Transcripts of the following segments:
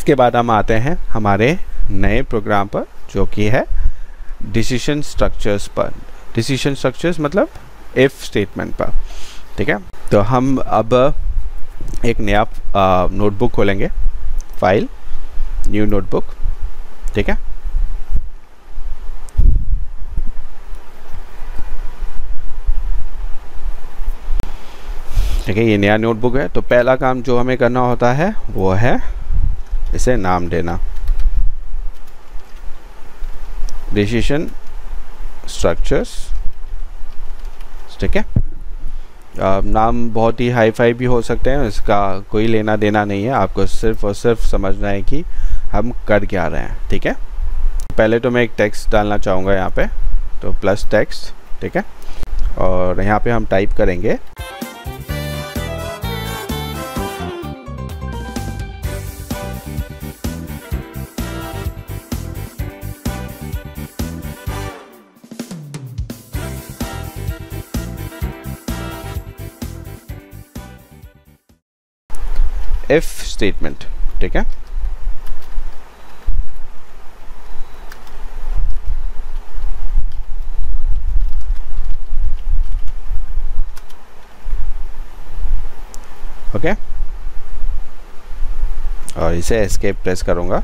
इसके बाद हम आते हैं हमारे नए प्रोग्राम पर, जो कि है डिसीजन स्ट्रक्चर्स पर। डिसीजन स्ट्रक्चर्स मतलब इफ़ स्टेटमेंट पर, ठीक है। तो हम अब एक नया नोटबुक खोलेंगे, फाइल, न्यू नोटबुक, ठीक है। ठीक है, ये नया नोटबुक है। तो पहला काम जो हमें करना होता है वो है इसे नाम देना, डिसीजन स्ट्रक्चर्स, ठीक है। नाम बहुत ही हाई फाई भी हो सकते हैं, इसका कोई लेना देना नहीं है, आपको सिर्फ और सिर्फ समझना है कि हम कर क्या रहे हैं, ठीक है। पहले तो मैं एक टेक्स्ट डालना चाहूँगा यहाँ पे, तो प्लस टेक्स्ट, ठीक है। और यहाँ पे हम टाइप करेंगे इफ स्टेटमेंट, ठीक है। ओके, और इसे एस्केप प्रेस करूंगा।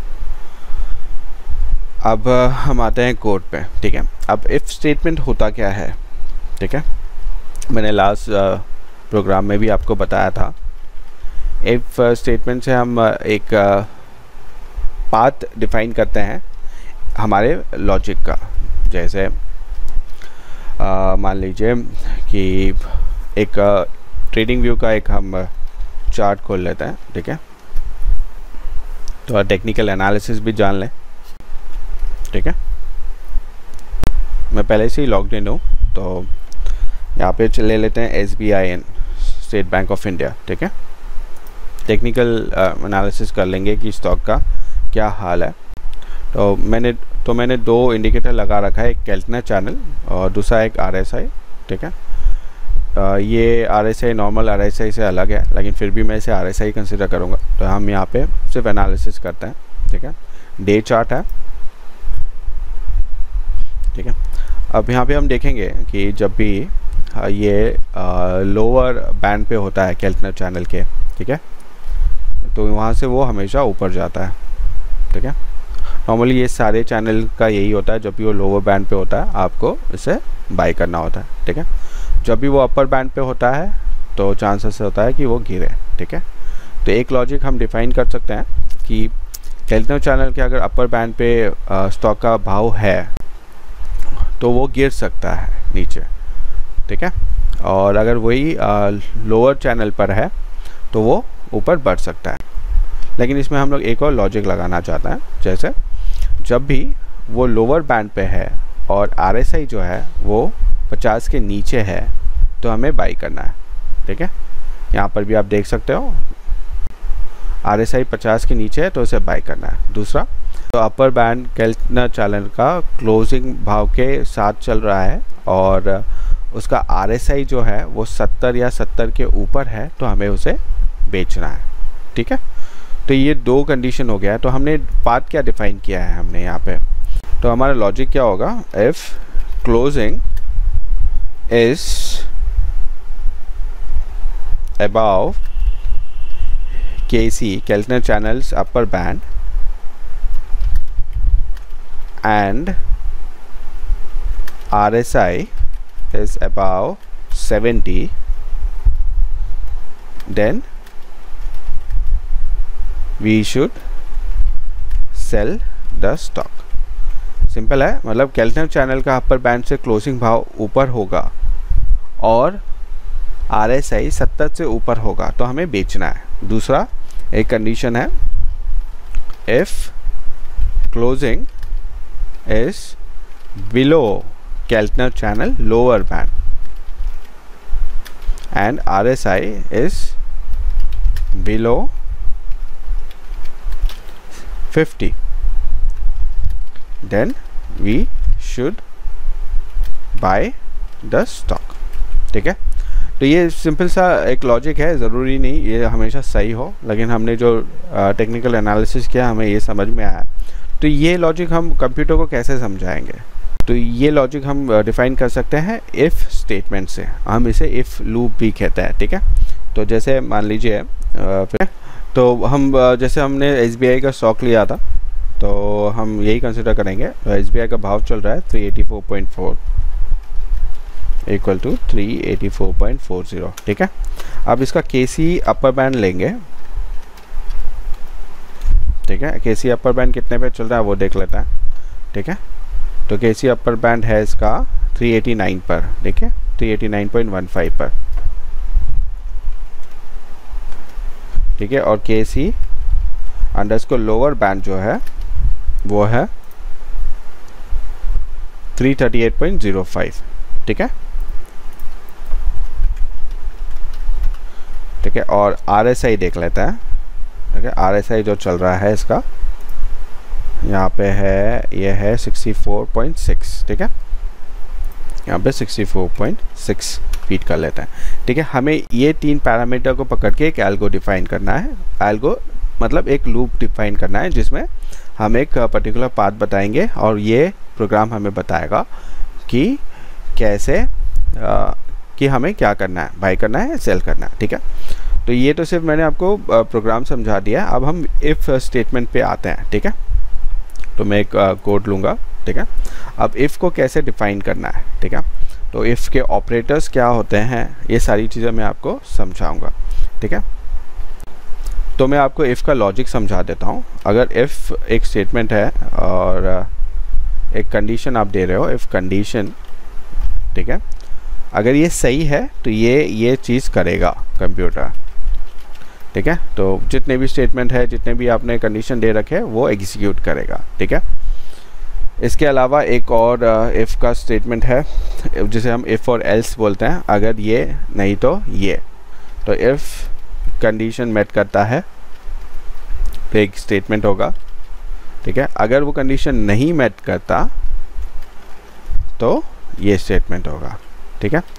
अब हम आते हैं कोड पे, ठीक है। अब इफ स्टेटमेंट होता क्या है, ठीक है। मैंने लास्ट प्रोग्राम में भी आपको बताया था, इफ स्टेटमेंट से हम एक पाथ डिफाइन करते हैं हमारे लॉजिक का। जैसे मान लीजिए कि एक ट्रेडिंग व्यू का एक हम चार्ट खोल लेते हैं, ठीक है। तो टेक्निकल एनालिसिस भी जान लें, ठीक है। मैं पहले से ही लॉग्ड इन हूँ, तो यहाँ पे ले लेते हैं SBIN, state bank of India, ठीक है। टेक्निकल एनालिसिस कर लेंगे कि स्टॉक का क्या हाल है। तो मैंने दो इंडिकेटर लगा रखा है, एक केल्टनर चैनल और दूसरा एक RSI, ठीक है। ये RSI नॉर्मल RSI से अलग है, लेकिन फिर भी मैं इसे RSI कंसिडर करूँगा। तो हम यहाँ पे सिर्फ एनालिसिस करते हैं, ठीक है। डे चार्ट है, ठीक है। अब यहाँ पे हम देखेंगे कि जब भी ये लोअर बैंड पे होता है केल्टनर चैनल के, ठीक है, तो वहाँ से वो हमेशा ऊपर जाता है, ठीक है। नॉर्मली ये सारे चैनल का यही होता है, जब भी वो लोअर बैंड पे होता है आपको इसे बाई करना होता है, ठीक है। जब भी वो अपर बैंड पे होता है तो चांसेस होता है कि वो गिरे, ठीक है। तो एक लॉजिक हम डिफाइन कर सकते हैं कि केल्टनर चैनल के अगर अपर बैंड पे स्टॉक का भाव है तो वो गिर सकता है नीचे, ठीक है। और अगर वही लोअर चैनल पर है तो वो ऊपर बढ़ सकता है। लेकिन इसमें हम लोग एक और लॉजिक लगाना चाहते हैं, जैसे जब भी वो लोअर बैंड पे है और RSI जो है वो 50 के नीचे है तो हमें बाई करना है, ठीक है। यहाँ पर भी आप देख सकते हो RSI 50 के नीचे है तो उसे बाई करना है। दूसरा, तो अपर बैंड केल्टनर चैनल का क्लोजिंग भाव के साथ चल रहा है और उसका RSI जो है वो 70 या 70 के ऊपर है तो हमें उसे बेचना है, ठीक है। तो ये दो कंडीशन हो गया है। तो हमने पाथ क्या डिफाइन किया है हमने यहाँ पे, तो हमारा लॉजिक क्या होगा, if closing is above KC, Keltner channels upper band, and RSI is above 70, then we should sell the stock. Simple है, मतलब केल्टनर चैनल का अपर बैंड से क्लोजिंग भाव ऊपर होगा और RSI 70 से ऊपर होगा तो हमें बेचना है। दूसरा एक कंडीशन है, if closing is below Keltner channel lower band and RSI is below 50, then we should buy the stock, ठीक है। तो ये सिंपल सा एक लॉजिक है, ज़रूरी नहीं ये हमेशा सही हो, लेकिन हमने जो टेक्निकल एनालिसिस किया हमें ये समझ में आया। तो ये लॉजिक हम कंप्यूटर को कैसे समझाएंगे? तो ये लॉजिक हम डिफ़ाइन कर सकते हैं इफ़ स्टेटमेंट से, हम इसे इफ़ लूप भी कहते हैं, ठीक है। तो जैसे मान लीजिए फिर तो हम जैसे हमने SBI का स्टॉक लिया था, तो हम यही कंसिडर करेंगे। SBI का भाव चल रहा है 384.4 इक्वल टू 384.40, ठीक है। अब इसका KC अपर बैंड लेंगे, ठीक है। KC अपर बैंड कितने पे चल रहा है वो देख लेते हैं, ठीक है। तो KC अपर बैंड है इसका 389 पर, ठीक है, 389.15 पर, ठीक है। और KC अंडरस्कोर लोअर बैंड जो है वो है 338.05, ठीक है, ठीक है। और RSI देख लेते हैं, ठीक है। RSI जो चल रहा है इसका यहाँ पे है, ये है 64.6, ठीक है। यहाँ पे 64.6 फीट कर लेते हैं, ठीक है। हमें ये 3 पैरामीटर को पकड़ के एक एल्गो डिफाइन करना है। एल्गो मतलब एक लूप डिफाइन करना है जिसमें हम एक पर्टिकुलर पाथ बताएंगे और ये प्रोग्राम हमें बताएगा कि कैसे कि हमें क्या करना है, बाय करना है, सेल करना है, ठीक है। तो ये तो सिर्फ मैंने आपको प्रोग्राम समझा दिया। अब हम इफ़ स्टेटमेंट पे आते हैं, ठीक है। तो मैं एक कोड लूँगा, ठीक है। अब इफ़ को कैसे डिफ़ाइन करना है, ठीक है। तो इफ़ के ऑपरेटर्स क्या होते हैं, ये सारी चीज़ें मैं आपको समझाऊँगा, ठीक है। तो मैं आपको इफ़ का लॉजिक समझा देता हूँ। अगर इफ़ एक स्टेटमेंट है और एक कंडीशन आप दे रहे हो, इफ़ कंडीशन, ठीक है, अगर ये सही है तो ये चीज़ करेगा कंप्यूटर, ठीक है। तो जितने भी स्टेटमेंट है, जितने भी आपने कंडीशन दे रखे हैं वो एग्जीक्यूट करेगा, ठीक है। इसके अलावा एक और इफ़ का स्टेटमेंट है जिसे हम इफ़ और एल्स बोलते हैं। अगर ये नहीं तो ये, तो इफ़ कंडीशन मेट करता है तो एक स्टेटमेंट होगा, ठीक है। अगर वो कंडीशन नहीं मेट करता तो ये स्टेटमेंट होगा, ठीक है।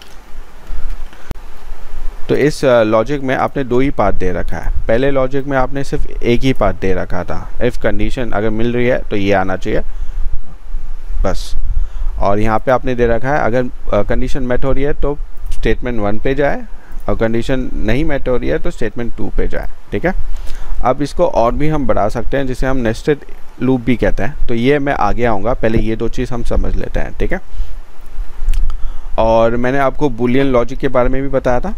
तो इस लॉजिक में आपने 2 ही पाथ दे रखा है। पहले लॉजिक में आपने सिर्फ एक ही पाथ दे रखा था, इफ़ कंडीशन अगर मिल रही है तो ये आना चाहिए बस। और यहाँ पे आपने दे रखा है अगर कंडीशन मेट हो रही है तो स्टेटमेंट 1 पे जाए और कंडीशन नहीं मेट हो रही है तो स्टेटमेंट 2 पे जाए, ठीक है। अब इसको और भी हम बढ़ा सकते हैं जिसे हम नेस्टेड लूप भी कहते हैं। तो ये मैं आगे आऊँगा, पहले ये 2 चीज़ हम समझ लेते हैं, ठीक है। और मैंने आपको बूलियन लॉजिक के बारे में भी बताया था,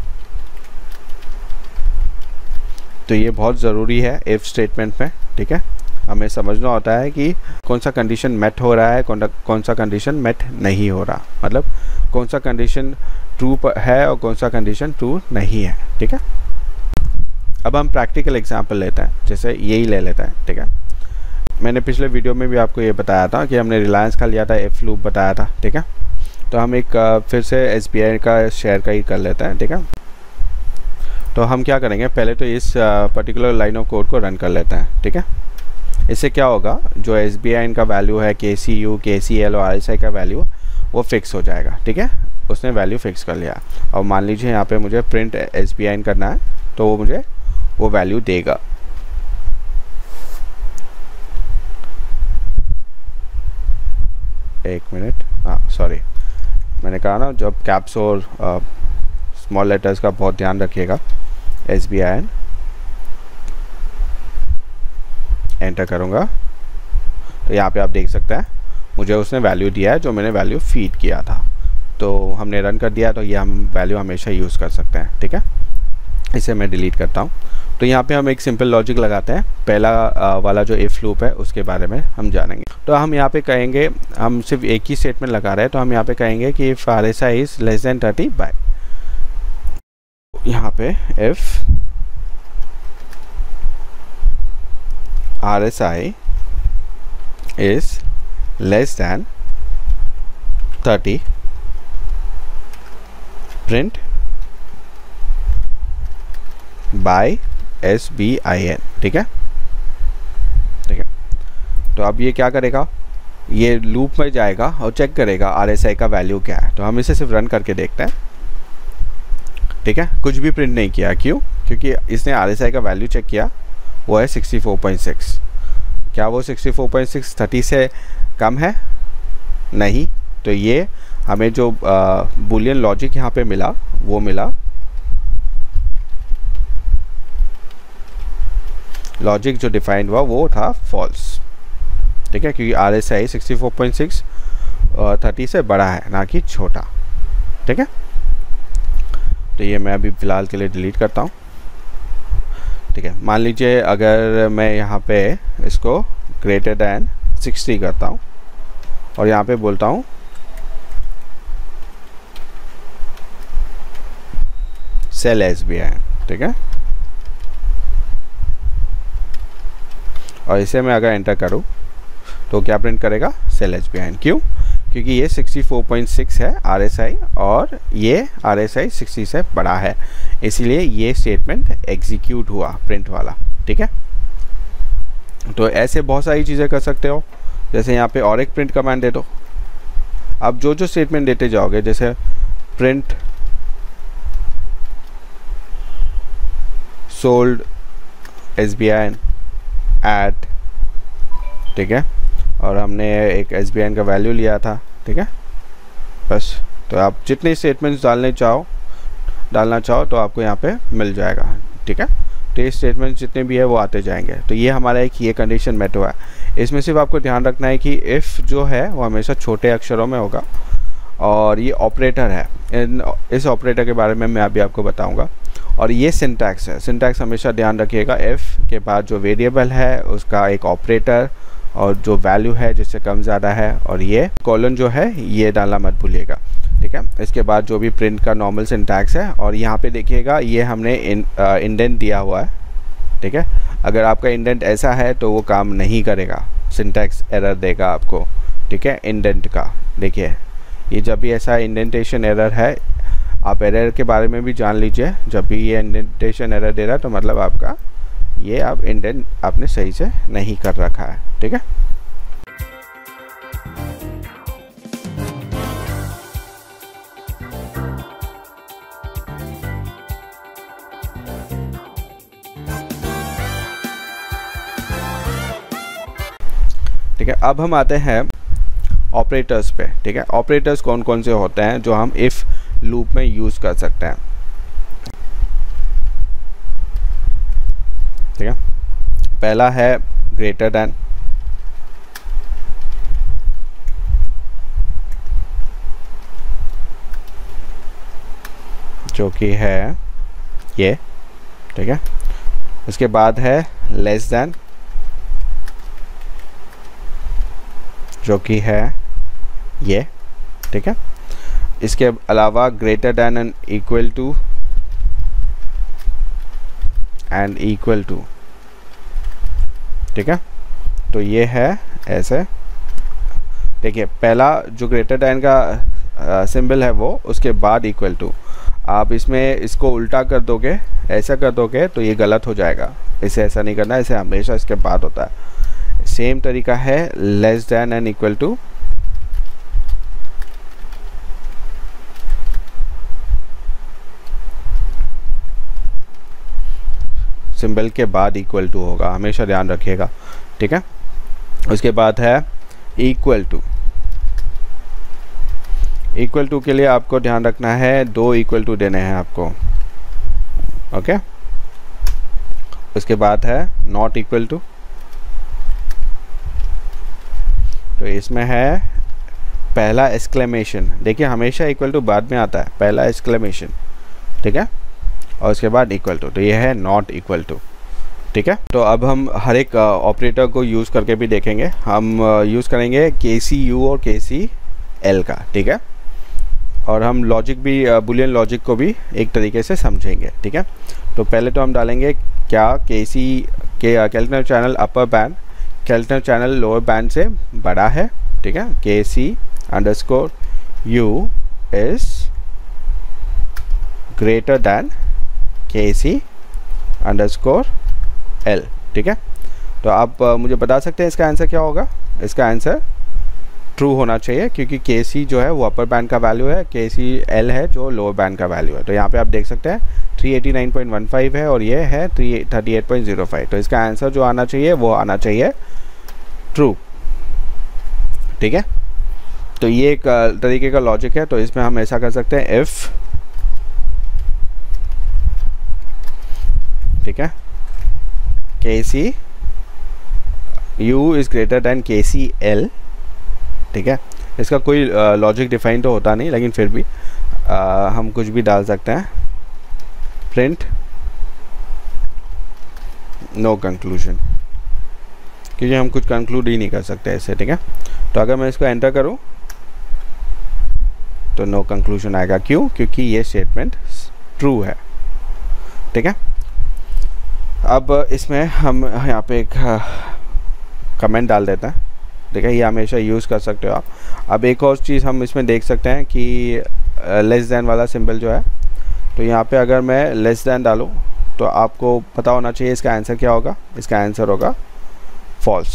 तो ये बहुत ज़रूरी है इफ़ स्टेटमेंट में, ठीक है। हमें समझना होता है कि कौन सा कंडीशन मेट हो रहा है, कौन सा कंडीशन मेट नहीं हो रहा, मतलब कौन सा कंडीशन ट्रू है और कौन सा कंडीशन ट्रू नहीं है, ठीक है। अब हम प्रैक्टिकल एग्जांपल लेते हैं, जैसे यही ले लेते हैं, ठीक है। मैंने पिछले वीडियो में भी आपको ये बताया था कि हमने रिलायंस का लिया था, इफ़ लूप बताया था, ठीक है। तो हम एक फिर से SBI का शेयर का ही कर लेते हैं, ठीक है। तो हम क्या करेंगे, पहले तो इस पर्टिकुलर लाइन ऑफ कोड को रन कर लेते हैं, ठीक है। इससे क्या होगा, जो SBI का वैल्यू है, KCU, KCL और RSI का वैल्यू वो फिक्स हो जाएगा, ठीक है। उसने वैल्यू फिक्स कर लिया। और मान लीजिए यहाँ पे मुझे प्रिंट SBI करना है तो वो मुझे वो वैल्यू देगा। एक मिनट, हाँ सॉरी, मैंने कहा ना जब कैप्स और स्मॉल लेटर्स का बहुत ध्यान रखिएगा। SBI एंटर करूँगा तो यहाँ पे आप देख सकते हैं मुझे उसने वैल्यू दिया है जो मैंने वैल्यू फीड किया था। तो हमने रन कर दिया, तो ये हम वैल्यू हमेशा यूज़ कर सकते हैं, ठीक है। इसे मैं डिलीट करता हूँ। तो यहाँ पे हम एक सिंपल लॉजिक लगाते हैं। पहला वाला जो इफ़ लूप है उसके बारे में हम जानेंगे। तो हम यहाँ पे कहेंगे, हम सिर्फ एक ही स्टेटमेंट लगा रहे हैं, तो हम यहाँ पे कहेंगे कि if RSI is less than 30 buy, यहाँ पे if RSI is less than 30 print by SBIN, ठीक है, ठीक है। तो अब ये क्या करेगा, ये लूप में जाएगा और चेक करेगा RSI का वैल्यू क्या है। तो हम इसे सिर्फ रन करके देखते हैं। ठीक है, कुछ भी प्रिंट नहीं किया। क्यों? क्योंकि इसने RSI का वैल्यू चेक किया, वो है 64.6। क्या वो 64.6 30 से कम है? नहीं। तो ये हमें जो बुलियन लॉजिक यहाँ पे मिला, वो मिला लॉजिक जो डिफाइंड हुआ वो था फॉल्स। ठीक है, क्योंकि RSI 64.6 30 से बड़ा है, ना कि छोटा। ठीक है, तो ये मैं अभी फ़िलहाल के लिए डिलीट करता हूँ। ठीक है, मान लीजिए अगर मैं यहाँ पे इसको ग्रेटर दैन 60 करता हूँ और यहाँ पे बोलता हूँ सेल SBI। ठीक है, और इसे मैं अगर एंटर करूँ तो क्या प्रिंट करेगा? Sell SBI। क्यों? क्योंकि ये 64.6 है RSI और ये RSI 60 से बड़ा है, इसीलिए ये स्टेटमेंट एग्जीक्यूट हुआ प्रिंट वाला। ठीक है, तो ऐसे बहुत सारी चीज़ें कर सकते हो। जैसे यहाँ पे और एक प्रिंट कमांड दे दो। अब जो जो स्टेटमेंट देते जाओगे, जैसे प्रिंट सोल्ड SBI एट, ठीक है, और हमने एक SBI का वैल्यू लिया था। ठीक है, बस। तो आप जितने स्टेटमेंट्स डालना चाहो तो आपको यहाँ पे मिल जाएगा। ठीक है, तो ये स्टेटमेंट जितने भी है वो आते जाएंगे। तो ये हमारा एक ये कंडीशन मेट हुआ है। इसमें सिर्फ आपको ध्यान रखना है कि इफ़ जो है वो हमेशा छोटे अक्षरों में होगा, और ये ऑपरेटर है, इस ऑपरेटर के बारे में मैं अभी आपको बताऊँगा। और ये सिंटैक्स है। सिंटैक्स हमेशा ध्यान रखिएगा, इफ़ के बाद जो वेरिएबल है उसका एक ऑपरेटर और जो वैल्यू है जिससे कम ज़्यादा है, और ये कॉलन जो है ये डालना मत भूलिएगा। ठीक है, इसके बाद जो भी प्रिंट का नॉर्मल सिंटैक्स है, और यहाँ पे देखिएगा ये हमने इंडेंट दिया हुआ है। ठीक है, अगर आपका इंडेंट ऐसा है तो वो काम नहीं करेगा, सिंटैक्स एरर देगा आपको। ठीक है, इंडेंट का देखिए, ये जब भी ऐसा इंडेंटेशन एरर है, आप एरर के बारे में भी जान लीजिए। जब भी ये इंडेंटेशन एरर दे रहा है तो मतलब आपका ये आप इंडेंट आपने सही से नहीं कर रखा है। ठीक है, ठीक है, अब हम आते हैं ऑपरेटर्स पे। ठीक है, ऑपरेटर्स कौन कौन से होते हैं जो हम इफ़ लूप में यूज़ कर सकते हैं। ठीक है, पहला है ग्रेटर दैन, जो कि है ये। ठीक है, उसके बाद है लेस दैन, जो कि है ये। ठीक है, इसके अलावा greater than and equal to and equal to. ठीक है, तो ये है ऐसे। देखिए, पहला जो ग्रेटर दैन का सिंबल है वो, उसके बाद इक्वल टू। आप इसमें इसको उल्टा कर दोगे, ऐसा कर दोगे तो ये गलत हो जाएगा। इसे ऐसा नहीं करना, इसे हमेशा इसके बाद होता है। सेम तरीका है less than and equal to. Symbol के बाद इक्वल टू होगा, हमेशा ध्यान रखिएगा। ठीक है, उसके बाद है इक्वल टू। इक्वल टू के लिए आपको ध्यान रखना है, 2 इक्वल टू देने हैं आपको। ओके, उसके बाद है नॉट इक्वल टू। तो इसमें है पहला एक्सक्लेमेशन। देखिए, हमेशा इक्वल टू बाद में आता है, पहला एक्सक्लेमेशन। ठीक है, और उसके बाद इक्वल टू। तो ये है नॉट इक्वल टू। ठीक है, तो अब हम हर एक ऑपरेटर को यूज़ करके भी देखेंगे। हम यूज़ करेंगे KCU और KCL का। ठीक है, और हम लॉजिक भी, बुलियन लॉजिक को भी एक तरीके से समझेंगे। ठीक है, तो पहले तो हम डालेंगे क्या Keltner channel upper band Keltner channel lower band से बड़ा है। ठीक है, KC_U is greater then KC_L। ठीक है, तो आप मुझे बता सकते हैं इसका आंसर क्या होगा? इसका आंसर ट्रू होना चाहिए, क्योंकि के सी जो है वो अपर बैंड का वैल्यू है, के सी एल है जो लोअर बैंड का वैल्यू है। तो यहाँ पे आप देख सकते हैं 389.15 है और ये है 338.05। तो इसका आंसर जो आना चाहिए वो आना चाहिए ट्रू। ठीक है, तो ये एक तरीके का लॉजिक है। तो इसमें हम ऐसा कर सकते हैं, इफ़, ठीक है, K C U is greater than K C L. ठीक है, इसका कोई लॉजिक डिफाइन तो होता नहीं, लेकिन फिर भी हम कुछ भी डाल सकते हैं, प्रिंट नो कंक्लूजन, क्योंकि हम कुछ कंक्लूड ही नहीं कर सकते ऐसे। ठीक है, तो अगर मैं इसको एंटर करूं तो नो कंक्लूजन आएगा। क्यों? क्योंकि ये स्टेटमेंट ट्रू है। ठीक है, अब इसमें हम यहाँ पे एक कमेंट डाल देते हैं। ठीक है, ये हमेशा यूज़ कर सकते हो आप। अब एक और चीज़ हम इसमें देख सकते हैं कि लेस दैन वाला सिंबल जो है, तो यहाँ पे अगर मैं लेस दैन डालूँ तो आपको पता होना चाहिए इसका आंसर क्या होगा। इसका आंसर होगा फॉल्स।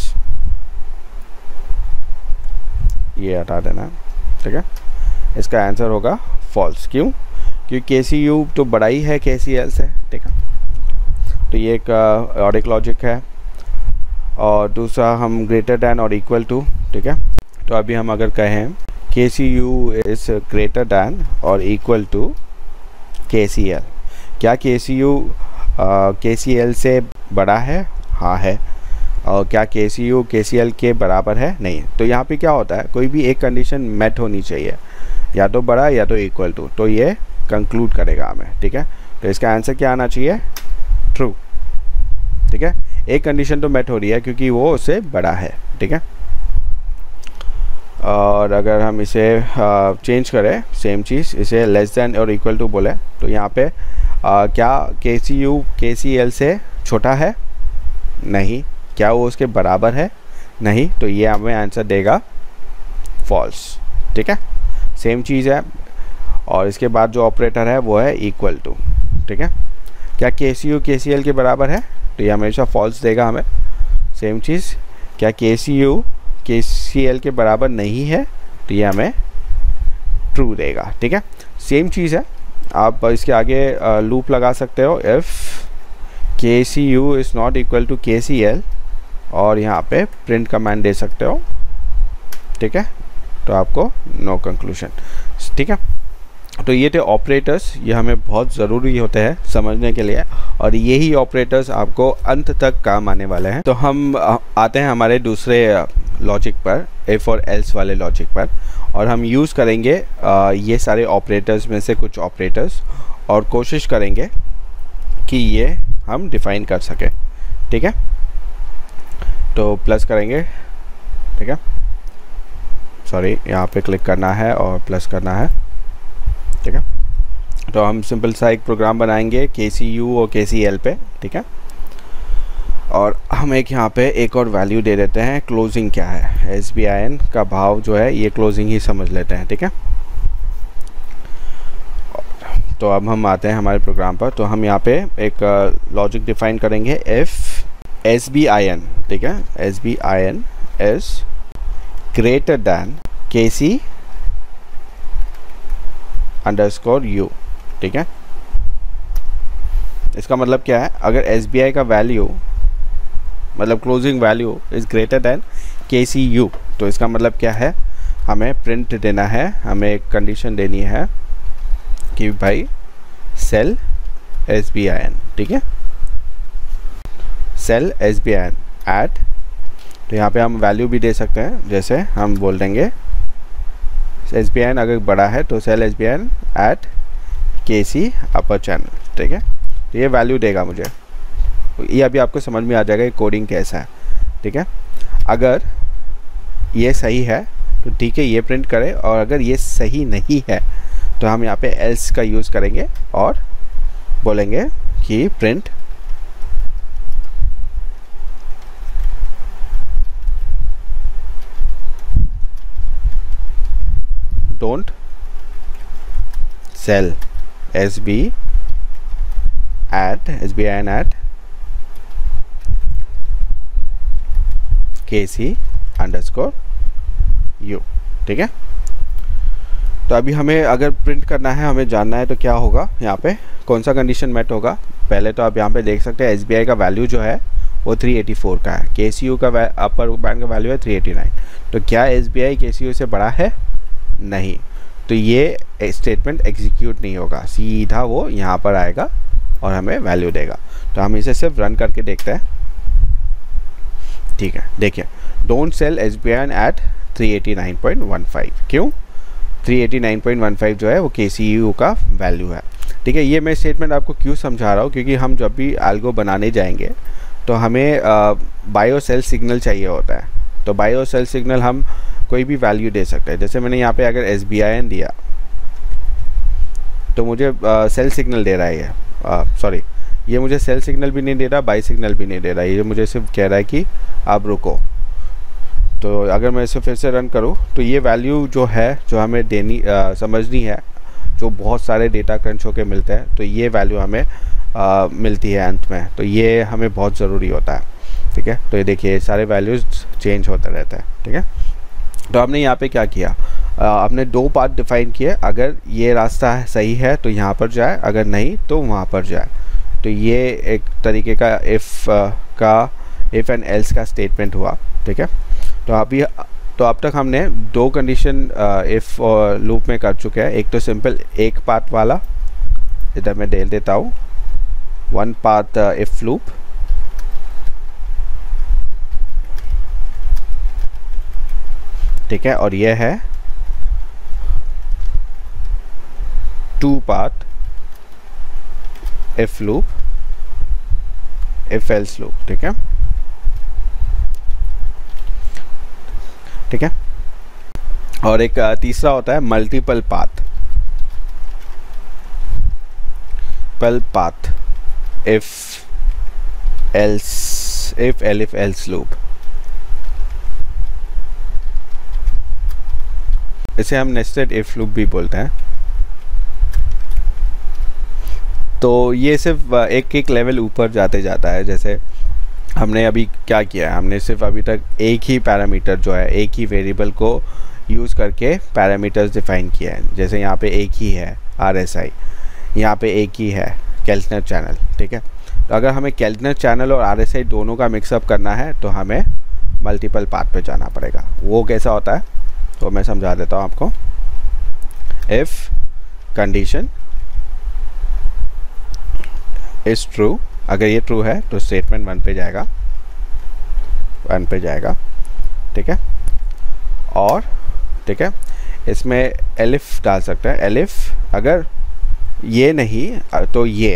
ये हटा देना है। ठीक है, इसका आंसर होगा फॉल्स। क्यों? क्योंकि के सी यू तो बड़ा ही है के सी एल से। ठीक है, तो ये एक और एक लॉजिक है। और दूसरा हम ग्रेटर दैन और इक्वल टू। ठीक है, तो अभी हम अगर कहें K C U is greater than और equal to K C L, क्या के सी यू के सी एल से बड़ा है? हाँ है। और क्या के सी यू के सी एल के बराबर है? नहीं। तो यहाँ पे क्या होता है, कोई भी एक कंडीशन मेट होनी चाहिए, या तो बड़ा या तो इक्वल टू, तो ये कंक्लूड करेगा हमें। ठीक है, तो इसका आंसर क्या आना चाहिए? ट्रू। ठीक है, एक कंडीशन तो मेट हो रही है क्योंकि वो उससे बड़ा है। ठीक है, और अगर हम इसे चेंज करें, सेम चीज़, इसे लेस दैन और इक्वल टू बोले, तो यहाँ पे क्या के सी यू के सी एल से छोटा है? नहीं। क्या वो उसके बराबर है? नहीं। तो ये हमें आंसर देगा फॉल्स। ठीक है, सेम चीज़ है। और इसके बाद जो ऑपरेटर है वो है इक्वल टू। ठीक है, क्या के सी यू के सी एल के बराबर है? तो ये हमेशा फॉल्स देगा हमें। सेम चीज़, क्या के सी यू के सी एल के बराबर नहीं है? तो ये हमें ट्रू देगा। ठीक है, सेम चीज़ है। आप इसके आगे लूप लगा सकते हो, if K C U is not equal to K C L, और यहाँ पे प्रिंट कमांड दे सकते हो। ठीक है, तो आपको नो कंक्लूजन। ठीक है, तो ये थे ऑपरेटर्स। ये हमें बहुत ज़रूरी होते हैं समझने के लिए, और यही ऑपरेटर्स आपको अंत तक काम आने वाले हैं। तो हम आते हैं हमारे दूसरे लॉजिक पर, इफ़ और एल्स वाले लॉजिक पर, और हम यूज़ करेंगे ये सारे ऑपरेटर्स में से कुछ ऑपरेटर्स, और कोशिश करेंगे कि ये हम डिफ़ाइन कर सकें। ठीक है, तो प्लस करेंगे। ठीक है, सॉरी, यहाँ पे क्लिक करना है और प्लस करना है। ठीक है, तो हम सिंपल सा एक प्रोग्राम बनाएंगे के सी यू और के सी एल पे। ठीक है, और हम एक यहाँ पे एक और वैल्यू दे देते हैं। क्लोजिंग क्या है? SBIN का भाव जो है ये क्लोजिंग ही समझ लेते हैं। ठीक है, तो अब हम आते हैं हमारे प्रोग्राम पर। तो हम यहाँ पे एक लॉजिक डिफाइन करेंगे, इफ़ SBIN, ठीक है, SBIN is greater than KC underscore U। ठीक है, इसका मतलब क्या है? अगर SBI का वैल्यू, मतलब closing value is greater than KCU, तो इसका मतलब क्या है? हमें प्रिंट देना है, हमें एक कंडीशन देनी है कि भाई सेल SBIN। ठीक है, सेल SBIN एट, तो यहाँ पे हम वैल्यू भी दे सकते हैं, जैसे हम बोल देंगे SBIN अगर बड़ा है तो sell SBIN at KC upper channel. ठीक है, तो ये वैल्यू देगा मुझे। ये अभी आपको समझ में आ जाएगा ये कोडिंग कैसा है। ठीक है, अगर ये सही है तो ठीक है, ये प्रिंट करें, और अगर ये सही नहीं है तो हम यहाँ पे एल्स का यूज़ करेंगे और बोलेंगे कि print don't sell SBIN at KC underscore U, ठीक है। तो अभी हमें अगर प्रिंट करना है, हमें जानना है तो क्या होगा, यहाँ पे कौन सा कंडीशन मेट होगा। पहले तो आप यहाँ पे देख सकते हैं SBI का वैल्यू जो है वो 384 का है, KCU का अपर बैंड का वैल्यू है 389। तो क्या SBI KCU से बड़ा है? नहीं, तो ये स्टेटमेंट एग्जीक्यूट नहीं होगा, सीधा वो यहाँ पर आएगा और हमें वैल्यू देगा। तो हम इसे सिर्फ रन करके देखते हैं, ठीक है। देखिए, डोंट सेल SBI एट 389.15, क्यों? 389.15 जो है वो KCU का वैल्यू है, ठीक है। ये मैं स्टेटमेंट आपको क्यों समझा रहा हूँ, क्योंकि हम जब भी एल्गो बनाने जाएंगे तो हमें बाय और सेल सिग्नल चाहिए होता है। तो बाय और सेल सिग्नल हम कोई भी वैल्यू दे सकते हैं। जैसे मैंने यहाँ पे अगर SBIN दिया तो मुझे सेल सिग्नल दे रहा है ये, सॉरी, ये मुझे सेल सिग्नल भी नहीं दे रहा, बाय सिग्नल भी नहीं दे रहा, ये मुझे सिर्फ कह रहा है कि आप रुको। तो अगर मैं इसे फिर से रन करूँ तो ये वैल्यू जो है, जो हमें देनी समझनी है, जो बहुत सारे डेटा क्रंच होके मिलते हैं, तो ये वैल्यू हमें मिलती है अंत में, तो ये हमें बहुत ज़रूरी होता है, ठीक है। तो ये देखिए सारे वैल्यूज़ चेंज होते रहते हैं, ठीक है। तो आपने यहाँ पे क्या किया, आपने दो पाथ डिफाइन किए, अगर ये रास्ता सही है तो यहाँ पर जाए, अगर नहीं तो वहाँ पर जाए। तो ये एक तरीके का इफ़ एंड एल्स का स्टेटमेंट हुआ, ठीक है। तो अब तक हमने दो कंडीशन इफ़ लूप में कर चुके हैं। एक तो सिंपल एक पाथ वाला, इधर मैं दे देता हूँ, वन पाथ इफ़ लूप, ठीक है। और ये है two path if loop, if else loop, ठीक है, ठीक है। और एक तीसरा होता है multiple path if else loop. इसे हम नेस्टेड इफ लूप भी बोलते हैं। तो ये सिर्फ एक लेवल ऊपर जाते जाता है। जैसे हमने अभी क्या किया है, हमने सिर्फ अभी तक एक ही पैरामीटर जो है, एक ही वेरिएबल को यूज़ करके पैरामीटर्स डिफाइन किया है। जैसे यहाँ पे एक ही है RSI, यहाँ पे एक ही है केल्टनर चैनल, ठीक है। तो अगर हमें केल्टनर चैनल और RSI दोनों का मिक्सअप करना है तो हमें मल्टीपल पाथ पे जाना पड़ेगा। वो कैसा होता है तो मैं समझा देता हूँ आपको। इफ़ कंडीशन इज़ ट्रू, अगर ये ट्रू है तो स्टेटमेंट 1 पे जाएगा, ठीक है। और ठीक है, इसमें एलिफ डाल सकते हैं, एलिफ अगर ये नहीं तो ये,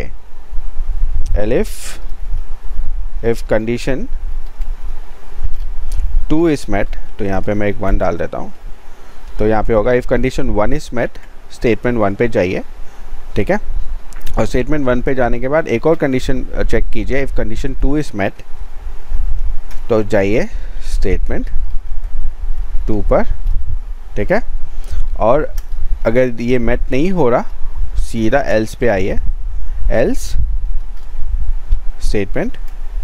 elif if condition 2 is met, तो यहाँ पे मैं एक 1 डाल देता हूँ। तो यहाँ पे होगा if condition 1 is met, statement 1 पे जाइए, ठीक है। और स्टेटमेंट 1 पे जाने के बाद एक और कंडीशन चेक कीजिए, इफ कंडीशन 2 इज मेट तो जाइए स्टेटमेंट 2 पर, ठीक है। और अगर ये मेट नहीं हो रहा सीधा एल्स पे आइए, एल्स स्टेटमेंट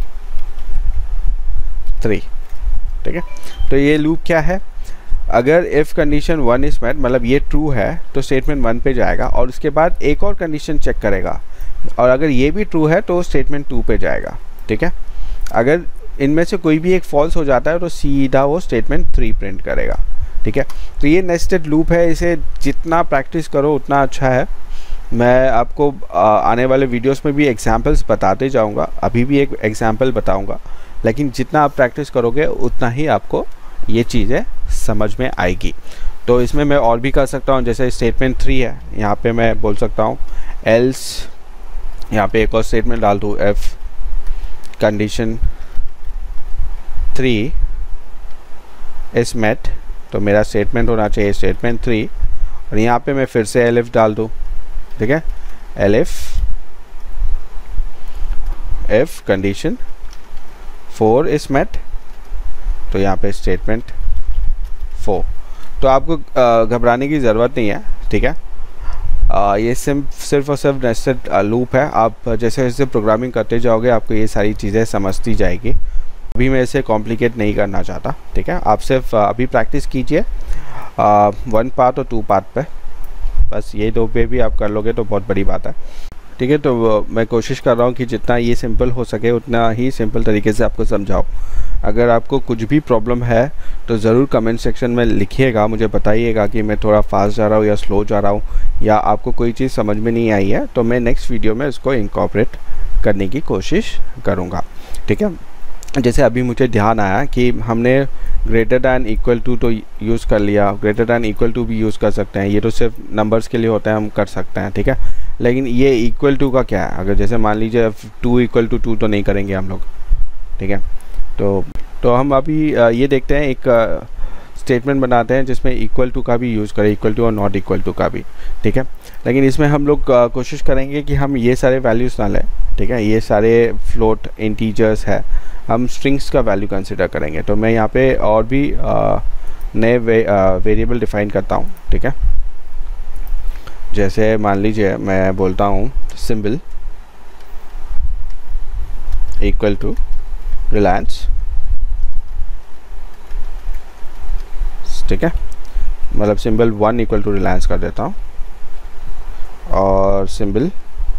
3, ठीक है। तो ये लूप क्या है, अगर इफ़ कंडीशन 1 इज मेट मतलब ये ट्रू है तो स्टेटमेंट 1 पे जाएगा और उसके बाद एक और कंडीशन चेक करेगा, और अगर ये भी ट्रू है तो स्टेटमेंट 2 पे जाएगा, ठीक है। अगर इनमें से कोई भी एक फॉल्स हो जाता है तो सीधा वो स्टेटमेंट 3 प्रिंट करेगा, ठीक है। तो ये नेस्टेड लूप है, इसे जितना प्रैक्टिस करो उतना अच्छा है। मैं आपको आने वाले वीडियोस में भी एग्जांपल्स बताते जाऊंगा, अभी भी एक एग्जांपल बताऊंगा, लेकिन जितना आप प्रैक्टिस करोगे उतना ही आपको ये चीज़ें समझ में आएगी। तो इसमें मैं और भी कर सकता हूँ, जैसे स्टेटमेंट 3 है, यहाँ पे मैं बोल सकता हूँ एल्स, यहाँ पे एक और स्टेटमेंट डाल दूँ, एफ कंडीशन 3 इज मेट, तो मेरा स्टेटमेंट होना चाहिए स्टेटमेंट 3, और यहाँ पे मैं फिर से एलिफ डाल दूँ, ठीक है। Elif if condition 4 is met, तो यहाँ पे स्टेटमेंट 4। तो आपको घबराने की ज़रूरत नहीं है, ठीक है। ये सिर्फ और सिर्फ नेस्टेड लूप है। आप जैसे जैसे प्रोग्रामिंग करते जाओगे आपको ये सारी चीज़ें समझती जाएगी। अभी मैं इसे कॉम्प्लिकेट नहीं करना चाहता, ठीक है। आप सिर्फ अभी प्रैक्टिस कीजिए 1 पार्ट और 2 पार्ट पे, बस ये 2 पे भी आप कर लोगे तो बहुत बड़ी बात है, ठीक है। तो मैं कोशिश कर रहा हूँ कि जितना ये सिंपल हो सके उतना ही सिंपल तरीके से आपको समझाऊँ। अगर आपको कुछ भी प्रॉब्लम है तो ज़रूर कमेंट सेक्शन में लिखिएगा, मुझे बताइएगा कि मैं थोड़ा फास्ट जा रहा हूँ या स्लो जा रहा हूँ, या आपको कोई चीज़ समझ में नहीं आई है तो मैं नेक्स्ट वीडियो में इसको इनकॉर्पोरेट करने की कोशिश करूँगा, ठीक है। जैसे अभी मुझे ध्यान आया कि हमने ग्रेटर दैन इक्वल टू तो यूज़ कर लिया, ग्रेटर दैन इक्वल टू भी यूज़ कर सकते हैं, ये तो सिर्फ नंबर्स के लिए होता है, हम कर सकते हैं, ठीक है। लेकिन ये इक्वल टू का क्या है, अगर जैसे मान लीजिए 2 = 2 तो नहीं करेंगे हम लोग, ठीक है। तो हम अभी ये देखते हैं, एक स्टेटमेंट बनाते हैं जिसमें इक्वल टू का भी यूज़ करें, इक्वल टू और नॉट इक्वल टू का भी, ठीक है। लेकिन इसमें हम लोग कोशिश करेंगे कि हम ये सारे वैल्यूज़ ना लें, ठीक है। ये सारे फ्लोट इंटीजर्स है, हम स्ट्रिंग्स का वैल्यू कंसिडर करेंगे। तो मैं यहाँ पे और भी नए वेरिएबल डिफाइन करता हूँ, ठीक है। जैसे मान लीजिए मैं बोलता हूँ सिंबल इक्वल टू रिलायंस, ठीक है। मतलब सिंबल 1 = रिलायंस कर देता हूँ और सिंबल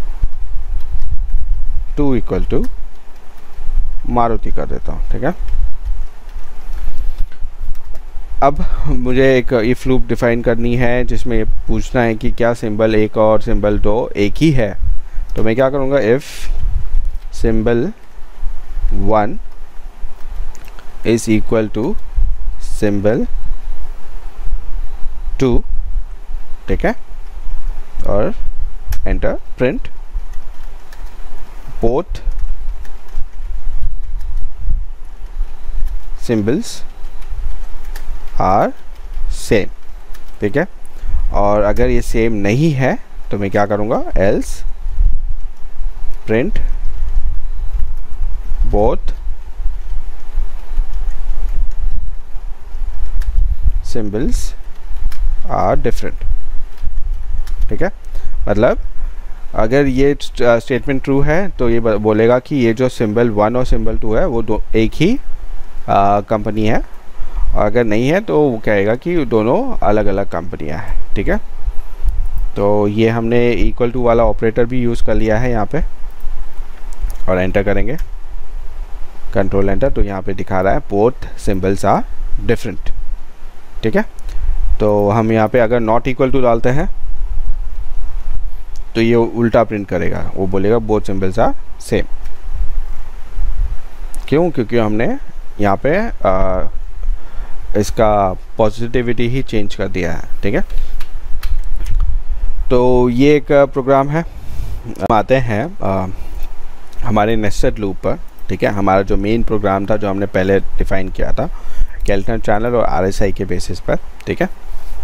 2 = मारुति कर देता हूँ, ठीक है। अब मुझे एक इफ लूप डिफाइन करनी है जिसमें पूछना है कि क्या सिंबल 1 और सिंबल 2 एक ही है। तो मैं क्या करूँगा, इफ़ सिंबल 1 = सिंबल 2, ठीक है, और enter print both symbols are same, ठीक है। और अगर ये सेम नहीं है तो मैं क्या करूँगा, else print both symbols are different, ठीक है। मतलब अगर ये स्टेटमेंट ट्रू है तो ये बोलेगा कि ये जो सिंबल 1 और सिंबल 2 है वो एक ही कंपनी है, और अगर नहीं है तो वो कहेगा कि दोनों अलग अलग कंपनियां हैं, ठीक है। तो ये हमने इक्वल टू वाला ऑपरेटर भी यूज़ कर लिया है यहाँ पे, और एंटर करेंगे, कंट्रोल एंटर, तो यहाँ पे दिखा रहा है बोथ सिंबल्स आर डिफरेंट, ठीक है। तो हम यहाँ पे अगर नॉट इक्वल टू डालते हैं तो ये उल्टा प्रिंट करेगा, वो बोलेगा बोथ सिंबल्स आर सेम। क्यों? क्योंकि हमने यहाँ पे इसका पॉजिटिविटी ही चेंज कर दिया है, ठीक है। तो ये एक प्रोग्राम है। हम आते हैं हमारे नेस्टेड लूप पर, ठीक है। हमारा जो मेन प्रोग्राम था जो हमने पहले डिफाइन किया था केल्टनर चैनल और RSI के बेसिस पर, ठीक है।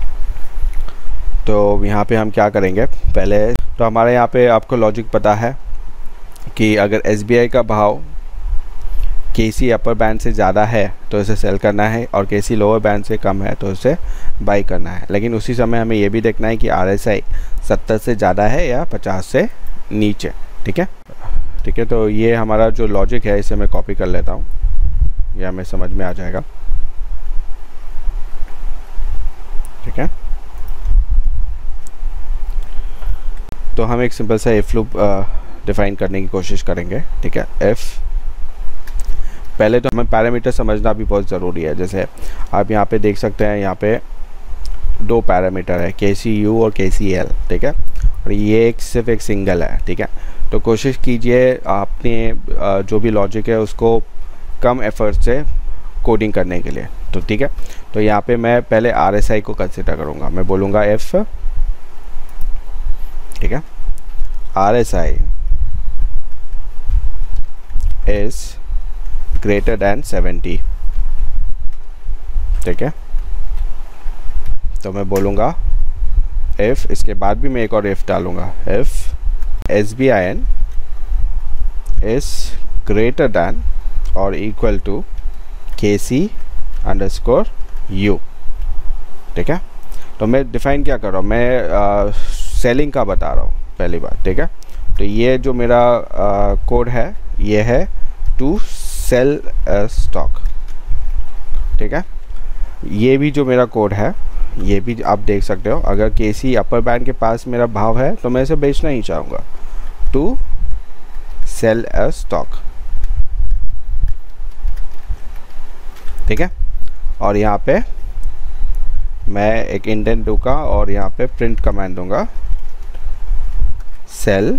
तो यहाँ पे हम क्या करेंगे, पहले तो हमारे यहाँ पे आपको लॉजिक पता है कि अगर SBI का भाव KC अपर बैंड से ज़्यादा है तो इसे सेल करना है, और KC लोअर बैंड से कम है तो इसे बाई करना है। लेकिन उसी समय हमें ये भी देखना है कि RSI 70 से ज़्यादा है या 50 से नीचे, ठीक है। ठीक है, तो ये हमारा जो लॉजिक है इसे मैं कॉपी कर लेता हूँ, यह हमें समझ में आ जाएगा, ठीक है। तो हम एक सिंपल सा इफ लूप डिफाइन करने की कोशिश करेंगे, ठीक है। इफ पहले तो हमें पैरामीटर समझना भी बहुत ज़रूरी है। जैसे आप यहाँ पे देख सकते हैं, यहाँ पे 2 पैरामीटर है, KCU और KCL, ठीक है। और ये सिर्फ एक सिंगल है, ठीक है। तो कोशिश कीजिए आपने जो भी लॉजिक है उसको कम एफर्ट से कोडिंग करने के लिए, तो ठीक है। तो यहाँ पे मैं पहले RSI को कंसिडर करूँगा, मैं बोलूँगा इफ, ठीक है, RSI इज ग्रेटर दैन 70, ठीक है। तो मैं बोलूँगा इफ, इसके बाद भी मैं एक और इफ डालूँगा, if SBIN is greater than और इक्वल टू KC_U, ठीक है। तो मैं डिफाइन क्या कर रहा हूँ, मैं सेलिंग का बता रहा हूँ पहली बार, ठीक है। तो ये जो मेरा कोड है ये है टू सेल स्टॉक, ठीक है। ये भी जो मेरा कोड है ये भी आप देख सकते हो, अगर केसी अपर बैंड के पास मेरा भाव है तो मैं इसे बेचना ही चाहूँगा, टू सेल अ स्टॉक, ठीक है। और यहाँ पे मैं एक इंडेंट दूंगा और यहाँ पे प्रिंट कमांड दूंगा, सेल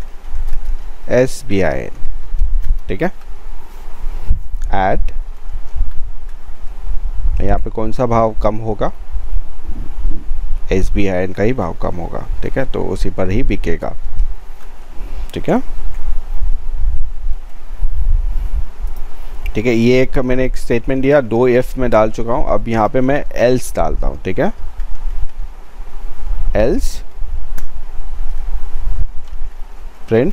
SBIN, ठीक है। ऐड, यहाँ पे कौन सा भाव कम होगा, SBIN का ही भाव कम होगा, ठीक है, तो उसी पर ही बिकेगा, ठीक है। ठीक है, ये एक मैंने एक स्टेटमेंट दिया, 2 इफ में डाल चुका हूँ, अब यहाँ पे मैं एल्स डालता हूँ, ठीक है। Else print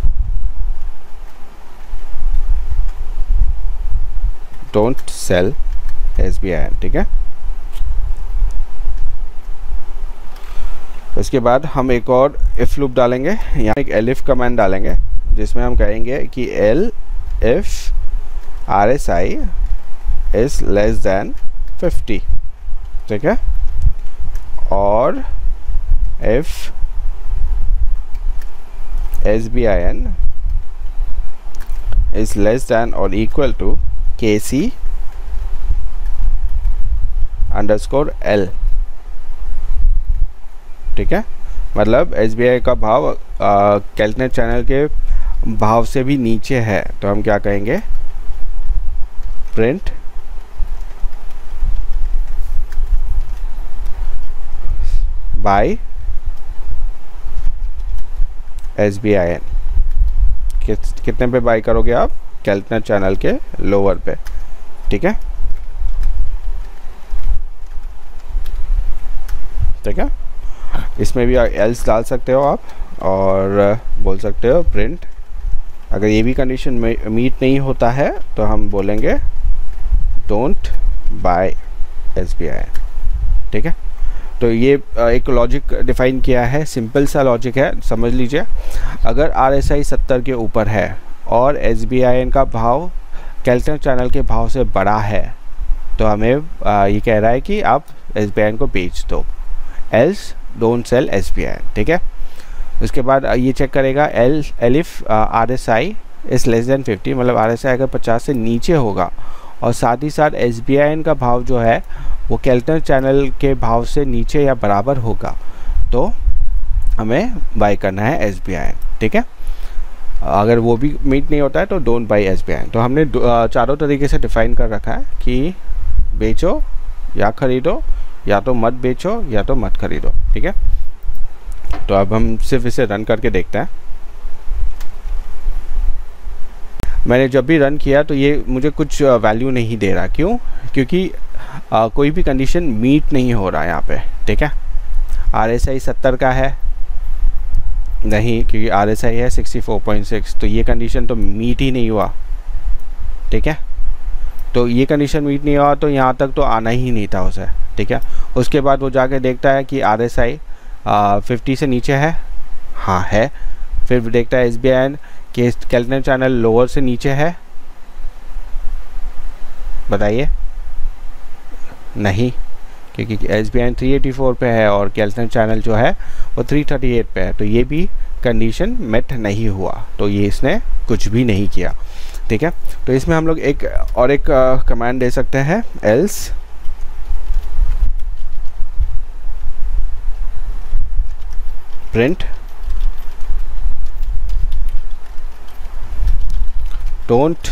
don't sell SBIN, ठीक है। उसके बाद हम एक और इफ लूप डालेंगे, यहाँ एक एलिफ कमांड डालेंगे जिसमें हम कहेंगे कि elif RSI is less than 50, ठीक है, और if SBIN is less than और equal to KC underscore L, ठीक है। मतलब SBI का भाव कैलकुलेट चैनल के भाव से भी नीचे है तो हम क्या कहेंगे, प्रिंट बाय SBIN, कितने पे बाय करोगे आप, कैलकुलेट चैनल के लोअर पे, ठीक है, ठीक है। इसमें भी एल्स डाल सकते हो आप और बोल सकते हो प्रिंट, अगर ये भी कंडीशन मीट नहीं होता है तो हम बोलेंगे डोंट बाय SBIN, ठीक है। तो ये एक लॉजिक डिफाइन किया है, सिंपल सा लॉजिक है, समझ लीजिए। अगर RSI 70 के ऊपर है और SBIN का भाव कैलकुलेट चैनल के भाव से बड़ा है तो हमें ये कह रहा है कि आप SBIN को बेच दो, एल्स डोंट सेल SBIN, ठीक है। उसके बाद ये चेक करेगा elif RSI is less than 50, मतलब RSI अगर 50 से नीचे होगा और साथ ही साथ SBIN का भाव जो है वो कैलकुलेट चैनल के भाव से नीचे या बराबर होगा तो हमें बाय करना है SBIN, ठीक है। अगर वो भी मीट नहीं होता है तो डोंट बाय SBIN। तो हमने चारों तरीके से डिफाइन कर रखा है कि बेचो या ख़रीदो, या तो मत बेचो या तो मत खरीदो, ठीक है। तो अब हम सिर्फ इसे रन करके देखते हैं। मैंने जब भी रन किया तो ये मुझे कुछ वैल्यू नहीं दे रहा, क्यों, क्योंकि कोई भी कंडीशन मीट नहीं हो रहा यहाँ पे, ठीक है। RSI 70 का है नहीं, क्योंकि RSI है 64.6, तो ये कंडीशन तो मीट ही नहीं हुआ, ठीक है। तो ये कंडीशन मीट नहीं हुआ तो यहाँ तक तो आना ही नहीं था उसे, ठीक है। उसके बाद वो जाके देखता है कि RSI 50 से नीचे है, हाँ है, फिर देखता है SBIN के कैलकुलेट चैनल लोअर से नीचे है, बताइए, नहीं, क्योंकि SBIN 384 पे है और कैलकुलेट चैनल जो है वो 338 पे है, तो ये भी कंडीशन मेट नहीं हुआ, तो ये इसने कुछ भी नहीं किया, ठीक है। तो इसमें हम लोग एक कमांड दे सकते हैं, else print don't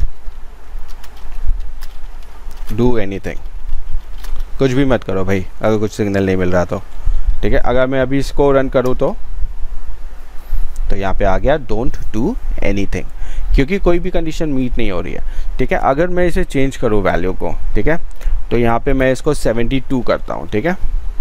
do anything, कुछ भी मत करो भाई अगर कुछ सिग्नल नहीं मिल रहा तो, ठीक है। अगर मैं अभी इसको रन करूँ तो यहाँ पे आ गया डोंट डू एनीथिंग, क्योंकि कोई भी कंडीशन मीट नहीं हो रही है, ठीक है। अगर मैं इसे चेंज करूँ वैल्यू को, ठीक है, तो यहाँ पे मैं इसको 72 करता हूँ, ठीक है,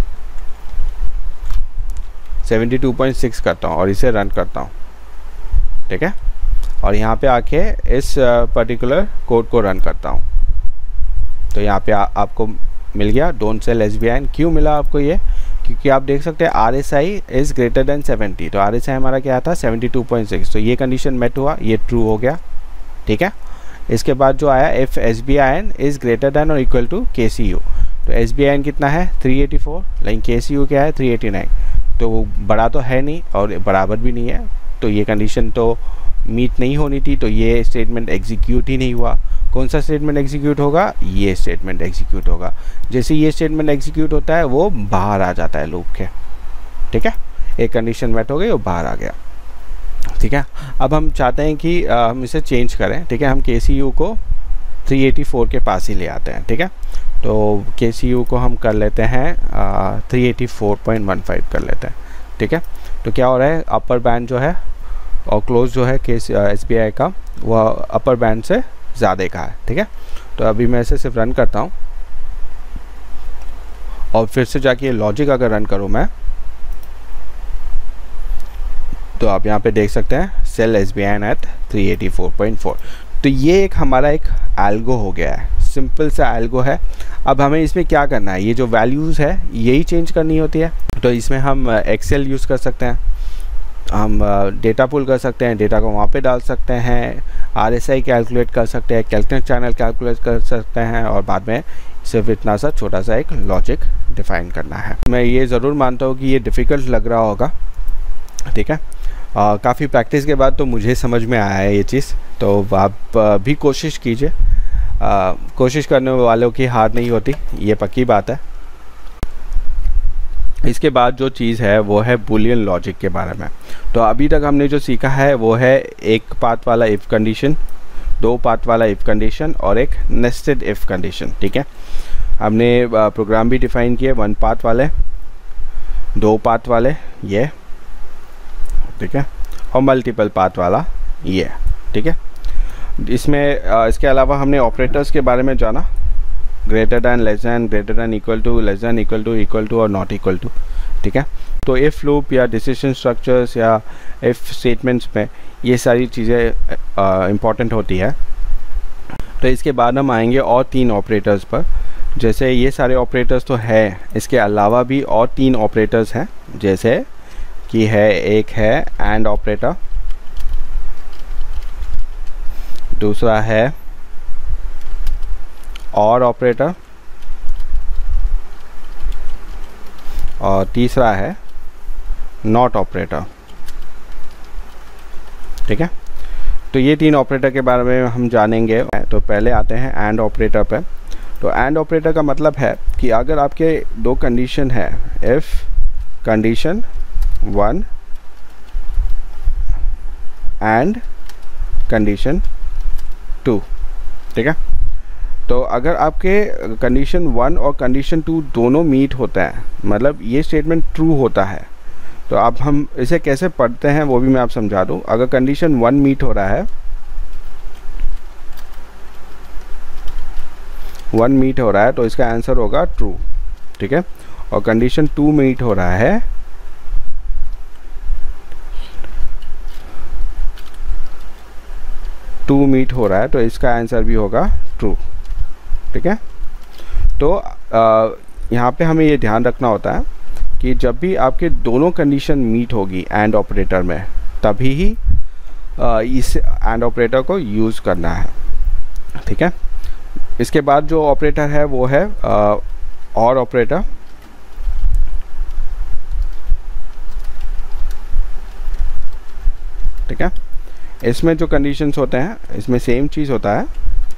72.6 करता हूँ और इसे रन करता हूँ, ठीक है। और यहाँ पे आके इस पर्टिकुलर कोड को रन करता हूँ तो यहाँ पे आपको मिल गया डोंट सेल SBIN। क्यों मिला आपको ये, क्योंकि आप देख सकते हैं RSI इज़ ग्रेटर देन 70, तो RSI हमारा क्या था 72.6, तो ये कंडीशन मेट हुआ, ये ट्रू हो गया, ठीक है। इसके बाद जो आया if SBIN is greater than और इक्वल टू KCU, तो SBIN कितना है 384, लेकिन KCU क्या है 389, तो वो बड़ा तो है नहीं और बराबर भी नहीं है, तो ये कंडीशन तो मीट नहीं होनी थी, तो ये स्टेटमेंट एग्जीक्यूट ही नहीं हुआ। कौन सा स्टेटमेंट एग्जीक्यूट होगा, ये स्टेटमेंट एग्जीक्यूट होगा। जैसे ये स्टेटमेंट एग्जीक्यूट होता है वो बाहर आ जाता है लूप के, ठीक है, एक कंडीशन मेट हो गई वो बाहर आ गया, ठीक है। अब हम चाहते हैं कि हम इसे चेंज करें, ठीक है, हम KCU को 384 के पास ही ले आते हैं, ठीक है, तो KCU को हम कर लेते हैं 384.15 कर लेते हैं, ठीक है। तो क्या हो रहा है, अपर बैंड जो है और क्लोज जो है SBI का वह अपर बैंड से ज़्यादा का है, ठीक है। तो अभी मैं इसे सिर्फ रन करता हूँ और फिर से जाके ये लॉजिक अगर रन करूँ मैं, तो आप यहाँ पे देख सकते हैं सेल SBIN एट 384.4। तो ये एक हमारा एक एल्गो हो गया है, सिंपल सा एल्गो है। अब हमें इसमें क्या करना है, ये जो वैल्यूज़ है यही चेंज करनी होती है। तो इसमें हम एक्सेल यूज़ कर सकते हैं, हम डेटा पुल कर सकते हैं, डेटा को वहाँ पे डाल सकते हैं, RSI कैलकुलेट कर सकते हैं, कैलकुलेट चैनल कैलकुलेट कर सकते हैं, और बाद में सिर्फ इतना सा छोटा सा एक लॉजिक डिफाइन करना है। मैं ये ज़रूर मानता हूँ कि ये डिफ़िकल्ट लग रहा होगा, ठीक है। काफ़ी प्रैक्टिस के बाद तो मुझे समझ में आया है ये चीज़, तो आप भी कोशिश कीजिए, कोशिश करने वालों की हार नहीं होती, ये पक्की बात है। इसके बाद जो चीज़ है वो है बूलियन लॉजिक के बारे में। तो अभी तक हमने जो सीखा है वो है एक पाथ वाला इफ़ कंडीशन, दो पाथ वाला इफ़ कंडीशन और एक नेस्टेड इफ़ कंडीशन, ठीक है। हमने प्रोग्राम भी डिफ़ाइन किए, वन पाथ वाले, दो पाथ वाले ये, ठीक है, और मल्टीपल पाथ वाला ये, ठीक है। इसमें इसके अलावा हमने ऑपरेटर्स के बारे में जाना, greater than, less than, greater than, equal to, less than, equal to और नॉट इक्वल टू, ठीक है। तो इफ़ लूप या डिसीजन स्ट्रक्चर्स या इफ़ स्टेटमेंट्स में ये सारी चीज़ें इम्पॉर्टेंट होती है। तो इसके बाद हम आएंगे और तीन ऑपरेटर्स पर। जैसे ये सारे ऑपरेटर्स तो है, इसके अलावा भी और तीन ऑपरेटर्स हैं, जैसे कि है, एक है एंड ऑपरेटर, दूसरा है और ऑपरेटर, और तीसरा है नॉट ऑपरेटर, ठीक है। तो ये तीन ऑपरेटर के बारे में हम जानेंगे। तो पहले आते हैं एंड ऑपरेटर पे। तो एंड ऑपरेटर का मतलब है कि अगर आपके दो कंडीशन है, इफ़ कंडीशन 1 एंड कंडीशन 2, ठीक है। तो अगर आपके कंडीशन 1 और कंडीशन 2 दोनों मीट होता है, मतलब ये स्टेटमेंट ट्रू होता है, तो अब हम इसे कैसे पढ़ते हैं वो भी मैं आप समझा दूँ। अगर कंडीशन 1 मीट हो रहा है, 1 मीट हो रहा है तो इसका आंसर होगा ट्रू, ठीक है। और कंडीशन 2 मीट हो रहा है, तो इसका आंसर भी होगा ट्रू, ठीक है। तो यहाँ पे हमें ये ध्यान रखना होता है कि जब भी आपके दोनों कंडीशन मीट होगी एंड ऑपरेटर में, तभी ही इस एंड ऑपरेटर को यूज़ करना है, ठीक है। इसके बाद जो ऑपरेटर है वो है और ऑपरेटर, ठीक है। इसमें जो कंडीशंस होते हैं इसमें सेम चीज़ होता है,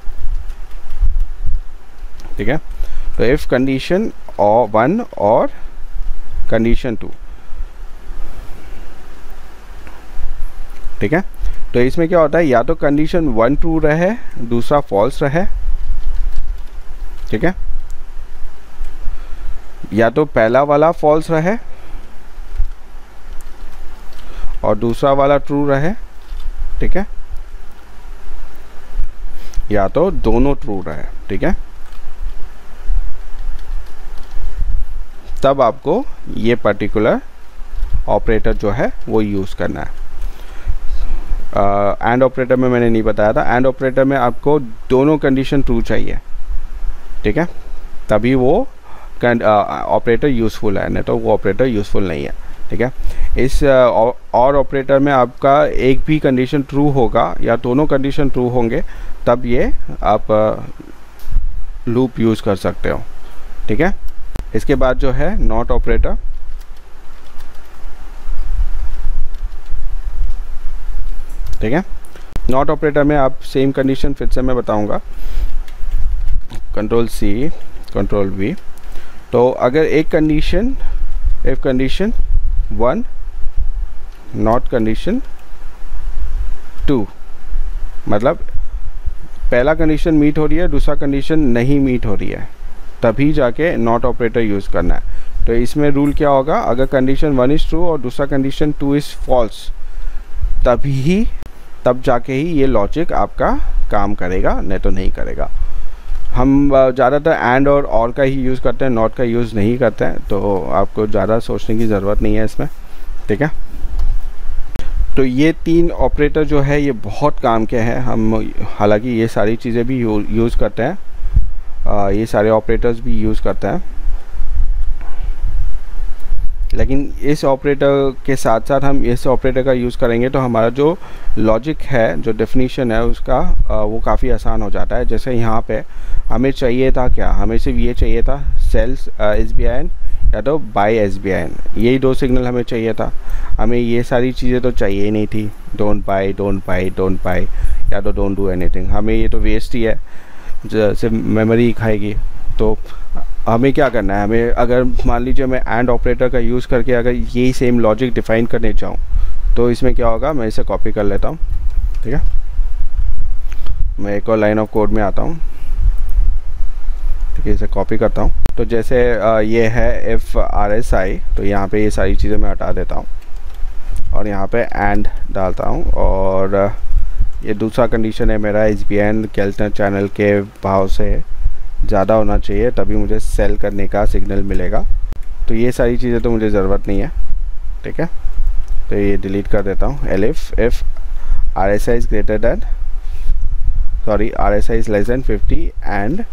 ठीक है। तो इफ़ कंडीशन 1 और कंडीशन 2, ठीक है। तो इसमें क्या होता है, या तो कंडीशन 1 ट्रू रहे, दूसरा फॉल्स रहे, ठीक है, या तो पहला वाला फॉल्स रहे और दूसरा वाला ट्रू रहे, ठीक है, या तो दोनों ट्रू रहे, ठीक है। तब आपको ये पर्टिकुलर ऑपरेटर जो है वो यूज़ करना है। एंड ऑपरेटर में मैंने नहीं बताया था, एंड ऑपरेटर में आपको दोनों कंडीशन ट्रू चाहिए, ठीक है, तभी वो ऑपरेटर यूज़फुल है, नहीं तो वो ऑपरेटर यूज़फुल नहीं है, ठीक है। इस और ऑपरेटर में आपका एक भी कंडीशन ट्रू होगा या दोनों कंडीशन ट्रू होंगे तब ये आप लूप यूज़ कर सकते हो, ठीक है। इसके बाद जो है नॉट ऑपरेटर, ठीक है। नॉट ऑपरेटर में आप सेम कंडीशन फिर से मैं बताऊंगा, कंट्रोल सी कंट्रोल वी। तो अगर एक condition, if condition 1 not condition 2, मतलब पहला कंडीशन मीट हो रही है, दूसरा कंडीशन नहीं मीट हो रही है, तभी जाके नॉट ऑपरेटर यूज़ करना है। तो इसमें रूल क्या होगा, अगर कंडीशन 1 इज़ ट्रू और दूसरा कंडीशन 2 इज़ फॉल्स, तब जाके ही ये लॉजिक आपका काम करेगा, नहीं तो नहीं करेगा। हम ज़्यादातर एंड और का ही यूज़ करते हैं, नॉट का यूज़ नहीं करते हैं, तो आपको ज़्यादा सोचने की ज़रूरत नहीं है इसमें, ठीक है। तो ये 3 ऑपरेटर जो है ये बहुत काम के हैं। हम हालांकि ये सारी चीज़ें भी यूज़ करते हैं, ये सारे ऑपरेटर्स भी यूज़ करते हैं, लेकिन इस ऑपरेटर के साथ साथ हम इस ऑपरेटर का यूज़ करेंगे तो हमारा जो लॉजिक है, जो डेफिनेशन है उसका, वो काफ़ी आसान हो जाता है। जैसे यहाँ पे हमें चाहिए था क्या, हमें सिर्फ ये चाहिए था सेल्स SBIN या तो बाय SBIN, यही 2 सिग्नल हमें चाहिए था। हमें ये सारी चीज़ें तो चाहिए ही नहीं थी, डोंट बाय या तो डोंट डू एनीथिंग, हमें ये तो वेस्ट ही है, सिर्फ मेमोरी खाएगी। तो हमें क्या करना है, हमें अगर मान लीजिए मैं एंड ऑपरेटर का यूज़ करके अगर यही सेम लॉजिक डिफ़ाइन करने जाऊँ तो इसमें क्या होगा, मैं इसे कॉपी कर लेता हूँ, ठीक है। मैं एक और लाइन ऑफ कोड में आता हूँ, ठीक है, इसे कॉपी करता हूँ। तो जैसे ये है if RSI, तो यहाँ पे ये सारी चीज़ें मैं हटा देता हूँ और यहाँ पे एंड डालता हूँ, और ये दूसरा कंडीशन है मेरा SBIN केल्टनर चैनल के भाव से ज़्यादा होना चाहिए, तभी मुझे सेल करने का सिग्नल मिलेगा। तो ये सारी चीज़ें तो मुझे ज़रूरत नहीं है, ठीक है, तो ये डिलीट कर देता हूँ। if RSI is greater than, RSI is less than 50 and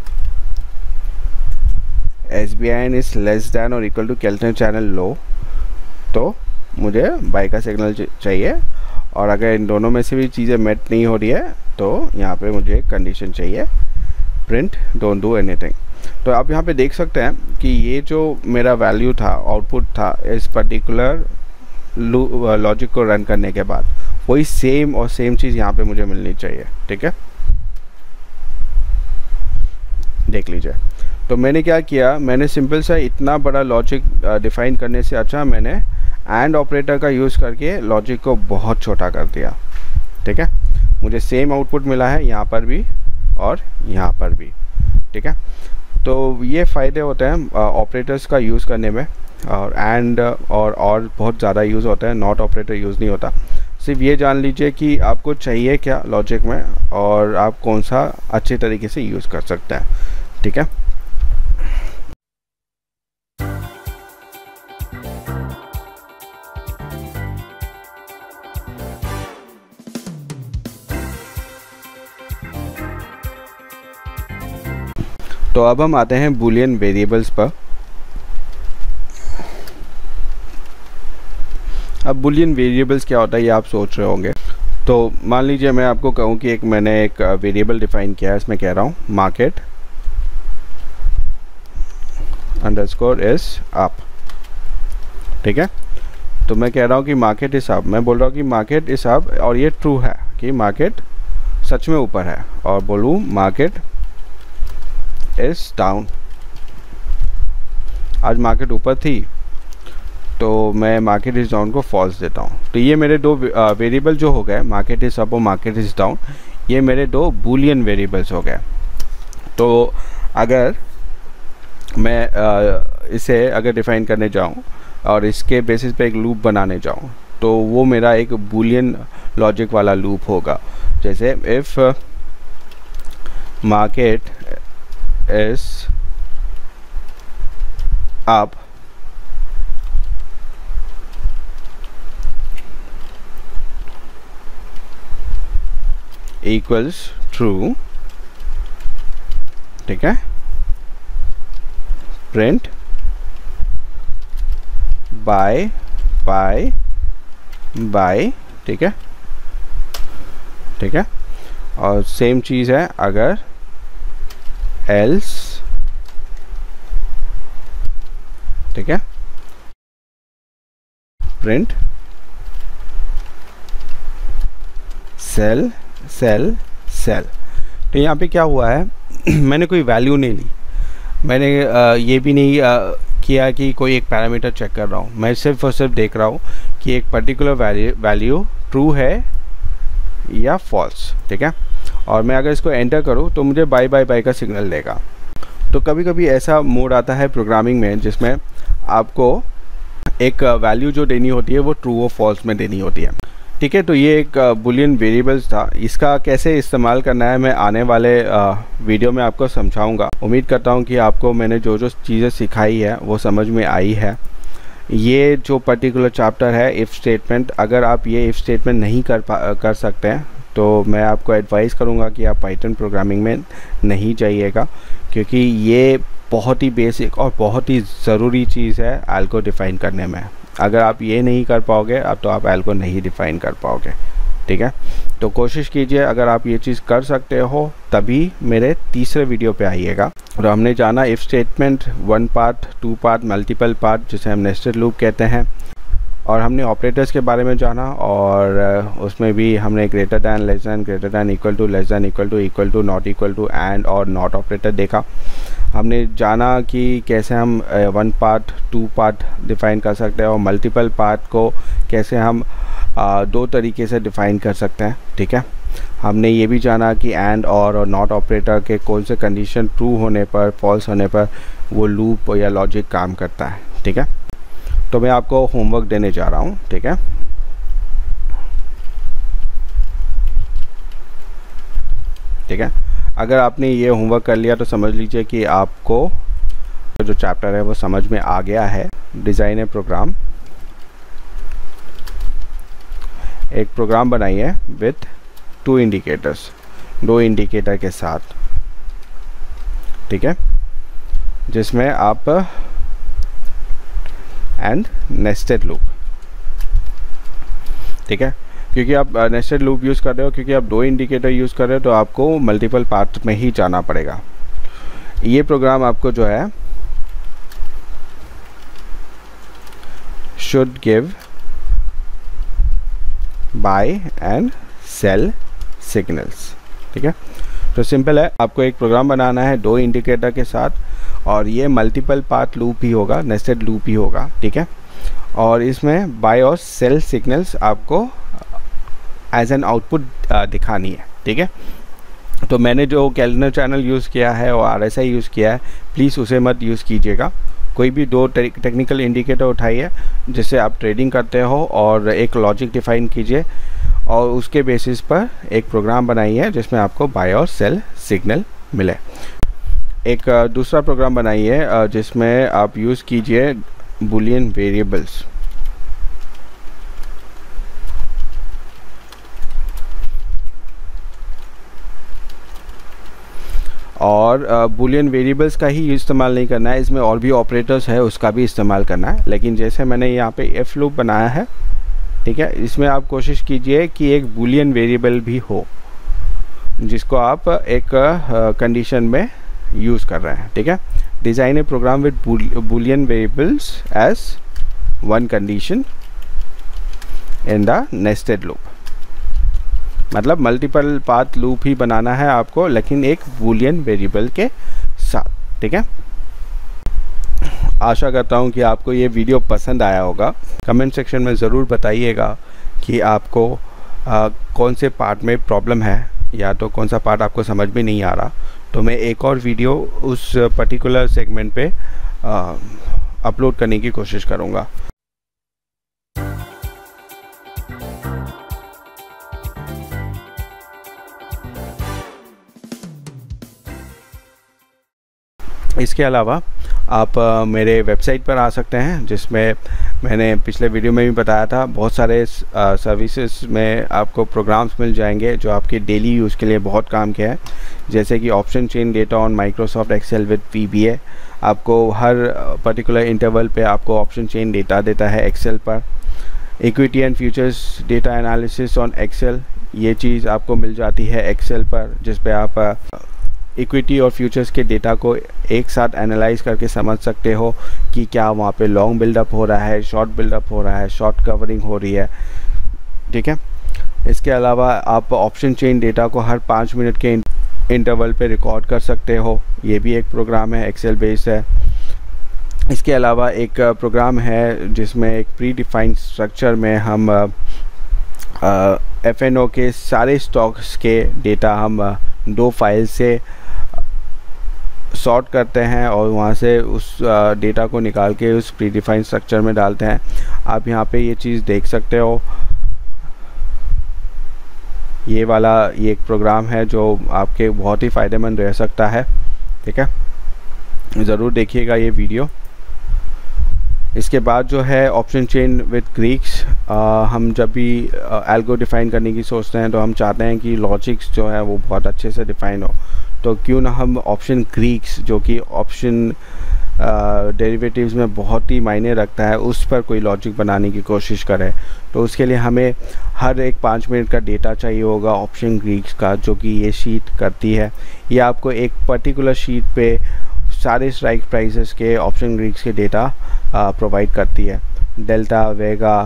SBIN is less than or equal to Keltner channel low, तो मुझे बाई का सिग्नल चाहिए। और अगर इन दोनों में से भी चीज़ें मेट नहीं हो रही है तो यहाँ पे मुझे कंडीशन चाहिए प्रिंट डोंट डू एनीथिंग। तो आप यहाँ पे देख सकते हैं कि ये जो मेरा वैल्यू था, आउटपुट था, इस पर्टिकुलर लॉजिक को रन करने के बाद वही सेम चीज़ यहाँ पे मुझे मिलनी चाहिए, ठीक है। देख लीजिए, तो मैंने क्या किया, मैंने सिंपल सा इतना बड़ा लॉजिक डिफ़ाइन करने से अच्छा मैंने एंड ऑपरेटर का यूज़ करके लॉजिक को बहुत छोटा कर दिया, ठीक है। मुझे सेम आउटपुट मिला है यहाँ पर भी और यहाँ पर भी, ठीक है। तो ये फ़ायदे होते हैं ऑपरेटर्स का यूज़ करने में, और एंड और बहुत ज़्यादा यूज़ होता है, नॉट ऑपरेटर यूज़ नहीं होता। सिर्फ ये जान लीजिए कि आपको चाहिए क्या लॉजिक में और आप कौन सा अच्छे तरीके से यूज़ कर सकते हैं, ठीक है। तो अब हम आते हैं बूलियन वेरिएबल्स पर। अब बूलियन वेरिएबल्स क्या होता है ये आप सोच रहे होंगे। तो मान लीजिए मैं आपको कहूँ कि मैंने एक वेरिएबल डिफ़ाइन किया है, इसमें कह रहा हूँ मार्केट अंडरस्कोर इज अप, ठीक है। तो मैं कह रहा हूँ कि मार्केट इज अप, मैं बोल रहा हूँ कि मार्केट इज अप, और ये ट्रू है कि मार्केट सच में ऊपर है, और बोलूँ मार्केट इज डाउन। आज मार्केट ऊपर थी तो मैं मार्केट इज डाउन को फॉल्स देता हूँ। तो ये मेरे 2 वेरिएबल जो हो गए, मार्केट इज अप और मार्केट इज डाउन, ये मेरे 2 बूलियन वेरिएबल्स हो गए। तो अगर मैं इसे अगर डिफ़ाइन करने जाऊँ और इसके बेसिस पे एक लूप बनाने जाऊँ तो वो मेरा एक बूलियन लॉजिक वाला लूप होगा। जैसे if market is up equals true, ठीक है, print by बाय, ठीक है, ठीक है। और सेम चीज़ है अगर एल्स, ठीक है, प्रिंट सेल सेल सेल। तो यहाँ पे क्या हुआ है मैंने कोई वैल्यू नहीं ली, मैंने ये भी नहीं किया कि कोई एक पैरामीटर चेक कर रहा हूँ, मैं सिर्फ और सिर्फ देख रहा हूँ कि एक पर्टिकुलर वैल्यू ट्रू है या फॉल्स, ठीक है। और मैं अगर इसको एंटर करूँ तो मुझे बाय बाय बाय का सिग्नल देगा। तो कभी कभी ऐसा मोड आता है प्रोग्रामिंग में जिसमें आपको एक वैल्यू जो देनी होती है वो ट्रू और फॉल्स में देनी होती है, ठीक है। तो ये एक बुलियन वेरिएबल्स था, इसका कैसे इस्तेमाल करना है मैं आने वाले वीडियो में आपको समझाऊंगा। उम्मीद करता हूँ कि आपको मैंने जो जो चीज़ें सिखाई है वो समझ में आई है। ये जो पर्टिकुलर चैप्टर है इफ़ स्टेटमेंट, अगर आप ये इफ़ स्टेटमेंट नहीं कर सकते हैं तो मैं आपको एडवाइस करूँगा कि आप पाइथन प्रोग्रामिंग में नहीं जाइएगा, क्योंकि ये बहुत ही बेसिक और बहुत ही ज़रूरी चीज़ है एल्गो डिफ़ाइन करने में। अगर आप ये नहीं कर पाओगे तो आप एल्गो नहीं डिफ़ाइन कर पाओगे, ठीक है। तो कोशिश कीजिए अगर आप ये चीज़ कर सकते हो तभी मेरे तीसरे वीडियो पे आइएगा। और हमने जाना if statement 1 part, 2 part, multiple part जिसे हम नेस्टेड लूप कहते हैं, और हमने ऑपरेटर्स के बारे में जाना और उसमें भी हमने greater than, less than, greater than, equal to, less than, equal to, not equal to, and और नॉट ऑपरेटर देखा। हमने जाना कि कैसे हम 1 पार्ट 2 पार्ट डिफ़ाइन कर सकते हैं और मल्टीपल पार्ट को कैसे हम 2 तरीके से डिफ़ाइन कर सकते हैं, ठीक है। हमने ये भी जाना कि एंड और नॉट ऑपरेटर के कौन से कंडीशन ट्रू होने पर, फॉल्स होने पर वो लूप या लॉजिक काम करता है, ठीक है। तो मैं आपको होमवर्क देने जा रहा हूँ, ठीक है। ठीक है, अगर आपने ये होमवर्क कर लिया तो समझ लीजिए कि आपको जो चैप्टर है वो समझ में आ गया है। डिज़ाइन ए प्रोग्राम, एक प्रोग्राम बनाइए विथ 2 इंडिकेटर्स, 2 इंडिकेटर के साथ, ठीक है, जिसमें आप एंड नेस्टेड लूप, ठीक है, क्योंकि आप नेस्टेड लूप यूज़ कर रहे हो, क्योंकि आप 2 इंडिकेटर यूज़ कर रहे हो तो आपको मल्टीपल पार्ट में ही जाना पड़ेगा। ये प्रोग्राम आपको जो है should give buy and sell signals, ठीक है। तो सिंपल है, आपको एक प्रोग्राम बनाना है 2 इंडिकेटर के साथ और ये मल्टीपल पार्ट लूप ही होगा, नेस्टेड लूप ही होगा, ठीक है। और इसमें बाय और सेल सिग्नल्स आपको एज एन आउटपुट दिखानी है, ठीक है। तो मैंने जो कैलेंडर चैनल यूज़ किया है और RSI यूज़ किया है, प्लीज़ उसे मत यूज़ कीजिएगा। कोई भी 2 टेक्निकल इंडिकेटर उठाइए जिससे आप ट्रेडिंग करते हो और एक लॉजिक डिफ़ाइन कीजिए और उसके बेसिस पर एक प्रोग्राम बनाइए जिसमें आपको बाय और सेल सिग्नल मिले। एक दूसरा प्रोग्राम बनाइए जिसमें आप यूज़ कीजिए बुलियन वेरिएबल्स, और बुलियन वेरिएबल्स का ही इस्तेमाल नहीं करना है, इसमें और भी ऑपरेटर्स है उसका भी इस्तेमाल करना है। लेकिन जैसे मैंने यहाँ पे इफ लूप बनाया है, ठीक है, इसमें आप कोशिश कीजिए कि एक बुलियन वेरिएबल भी हो जिसको आप एक कंडीशन में यूज़ कर रहे हैं, ठीक है। Design a program with boolean variables as 1 condition in the nested loop, मतलब मल्टीपल पाथ लूप ही बनाना है आपको, लेकिन एक बुलियन वेरिएबल के साथ, ठीक है। आशा करता हूँ कि आपको ये वीडियो पसंद आया होगा। कमेंट सेक्शन में ज़रूर बताइएगा कि आपको कौन से पार्ट में प्रॉब्लम है या तो कौन सा पार्ट आपको समझ में नहीं आ रहा, तो मैं एक और वीडियो उस पर्टिकुलर सेगमेंट पे अपलोड करने की कोशिश करूँगा। इसके अलावा आप मेरे वेबसाइट पर आ सकते हैं, जिसमें मैंने पिछले वीडियो में भी बताया था, बहुत सारे सर्विसेज में आपको प्रोग्राम्स मिल जाएंगे जो आपके डेली यूज़ के लिए बहुत काम के हैं, जैसे कि option chain data on Microsoft Excel with VBA। आपको हर पर्टिकुलर इंटरवल पे आपको ऑप्शन चेन डेटा देता है एक्सेल पर। Equity and futures data analysis on Excel, ये चीज़ आपको मिल जाती है एक्सेल पर, जिस पे आप इक्विटी और फ्यूचर्स के डेटा को एक साथ एनालाइज करके समझ सकते हो कि क्या वहाँ पे लॉन्ग बिल्डअप हो रहा है, शॉर्ट बिल्डअप हो रहा है, शॉर्ट कवरिंग हो रही है, ठीक है। इसके अलावा आप ऑप्शन चेन डेटा को हर 5 मिनट के इंटरवल पे रिकॉर्ड कर सकते हो, ये भी एक प्रोग्राम है, एक्सेल बेस्ड है। इसके अलावा एक प्रोग्राम है जिसमें एक प्री डिफाइंड स्ट्रक्चर में हम FNO के सारे स्टॉक्स के डेटा हम 2 फाइल से सॉर्ट करते हैं और वहाँ से उस डेटा को निकाल के उस प्री डिफाइंड स्ट्रक्चर में डालते हैं। आप यहाँ पे ये चीज़ देख सकते हो, ये एक प्रोग्राम है जो आपके बहुत ही फ़ायदेमंद रह सकता है, ठीक है, ज़रूर देखिएगा ये वीडियो। इसके बाद जो है ऑप्शन चेन विद ग्रीक्स, हम जब भी एल्गो डिफ़ाइन करने की सोचते हैं तो हम चाहते हैं कि लॉजिक्स जो है वो बहुत अच्छे से डिफ़ाइन हो, तो क्यों ना हम ऑप्शन ग्रीक्स जो कि ऑप्शन डेरिवेटिव्स में बहुत ही मायने रखता है उस पर कोई लॉजिक बनाने की कोशिश करें। तो उसके लिए हमें हर एक 5 मिनट का डेटा चाहिए होगा ऑप्शन ग्रीक्स का, जो कि ये शीट करती है। ये आपको एक पर्टिकुलर शीट पे सारे स्ट्राइक प्राइसेस के ऑप्शन ग्रीक्स के डेटा प्रोवाइड करती है, डेल्टा, वेगा,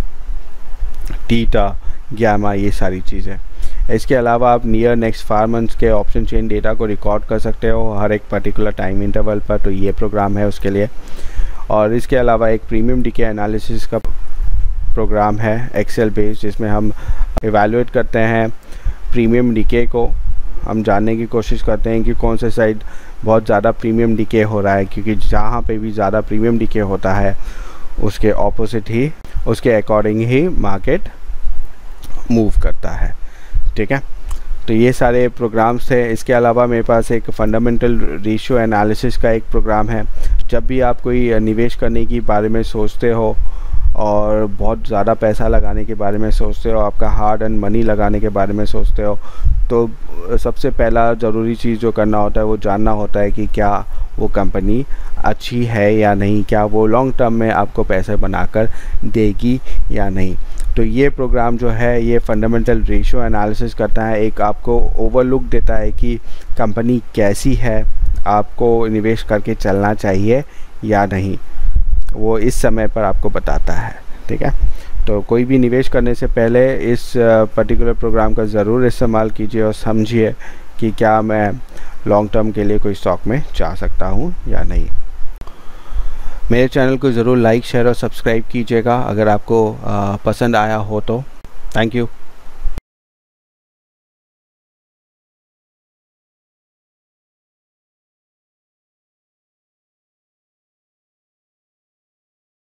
थीटा, गामा, ये सारी चीज़ें। इसके अलावा आप नियर नेक्स्ट 4 मंथ्स के ऑप्शन चेन डेटा को रिकॉर्ड कर सकते हो हर एक पर्टिकुलर टाइम इंटरवल पर, तो ये प्रोग्राम है उसके लिए। और इसके अलावा एक प्रीमियम डीके एनालिसिस का प्रोग्राम है एक्सेल बेस्ड, जिसमें हम इवैल्यूएट करते हैं प्रीमियम डीके को, हम जानने की कोशिश करते हैं कि कौन से साइड बहुत ज़्यादा प्रीमियम डीके हो रहा है, क्योंकि जहाँ पे भी ज़्यादा प्रीमियम डीके होता है उसके ऑपोजिट ही, उसके अकॉर्डिंग ही मार्केट मूव करता है, ठीक है। तो ये सारे प्रोग्राम्स थे। इसके अलावा मेरे पास एक फंडामेंटल रेशियो एनालिसिस का एक प्रोग्राम है। जब भी आप कोई निवेश करने की बारे में सोचते हो और बहुत ज़्यादा पैसा लगाने के बारे में सोचते हो, आपका हार्ड एंड मनी लगाने के बारे में सोचते हो, तो सबसे पहला ज़रूरी चीज़ जो करना होता है वो जानना होता है कि क्या वो कंपनी अच्छी है या नहीं, क्या वो लॉन्ग टर्म में आपको पैसे बनाकर देगी या नहीं। तो ये प्रोग्राम जो है ये फंडामेंटल रेशियो एनालिसिस करता है, एक आपको ओवरलुक देता है कि कंपनी कैसी है, आपको निवेश करके चलना चाहिए या नहीं, वो इस समय पर आपको बताता है, ठीक है। तो कोई भी निवेश करने से पहले इस पर्टिकुलर प्रोग्राम का ज़रूर इस्तेमाल कीजिए और समझिए कि क्या मैं लॉन्ग टर्म के लिए कोई स्टॉक में जा सकता हूँ या नहीं। मेरे चैनल को ज़रूर लाइक, शेयर और सब्सक्राइब कीजिएगा अगर आपको पसंद आया हो तो। Thank you.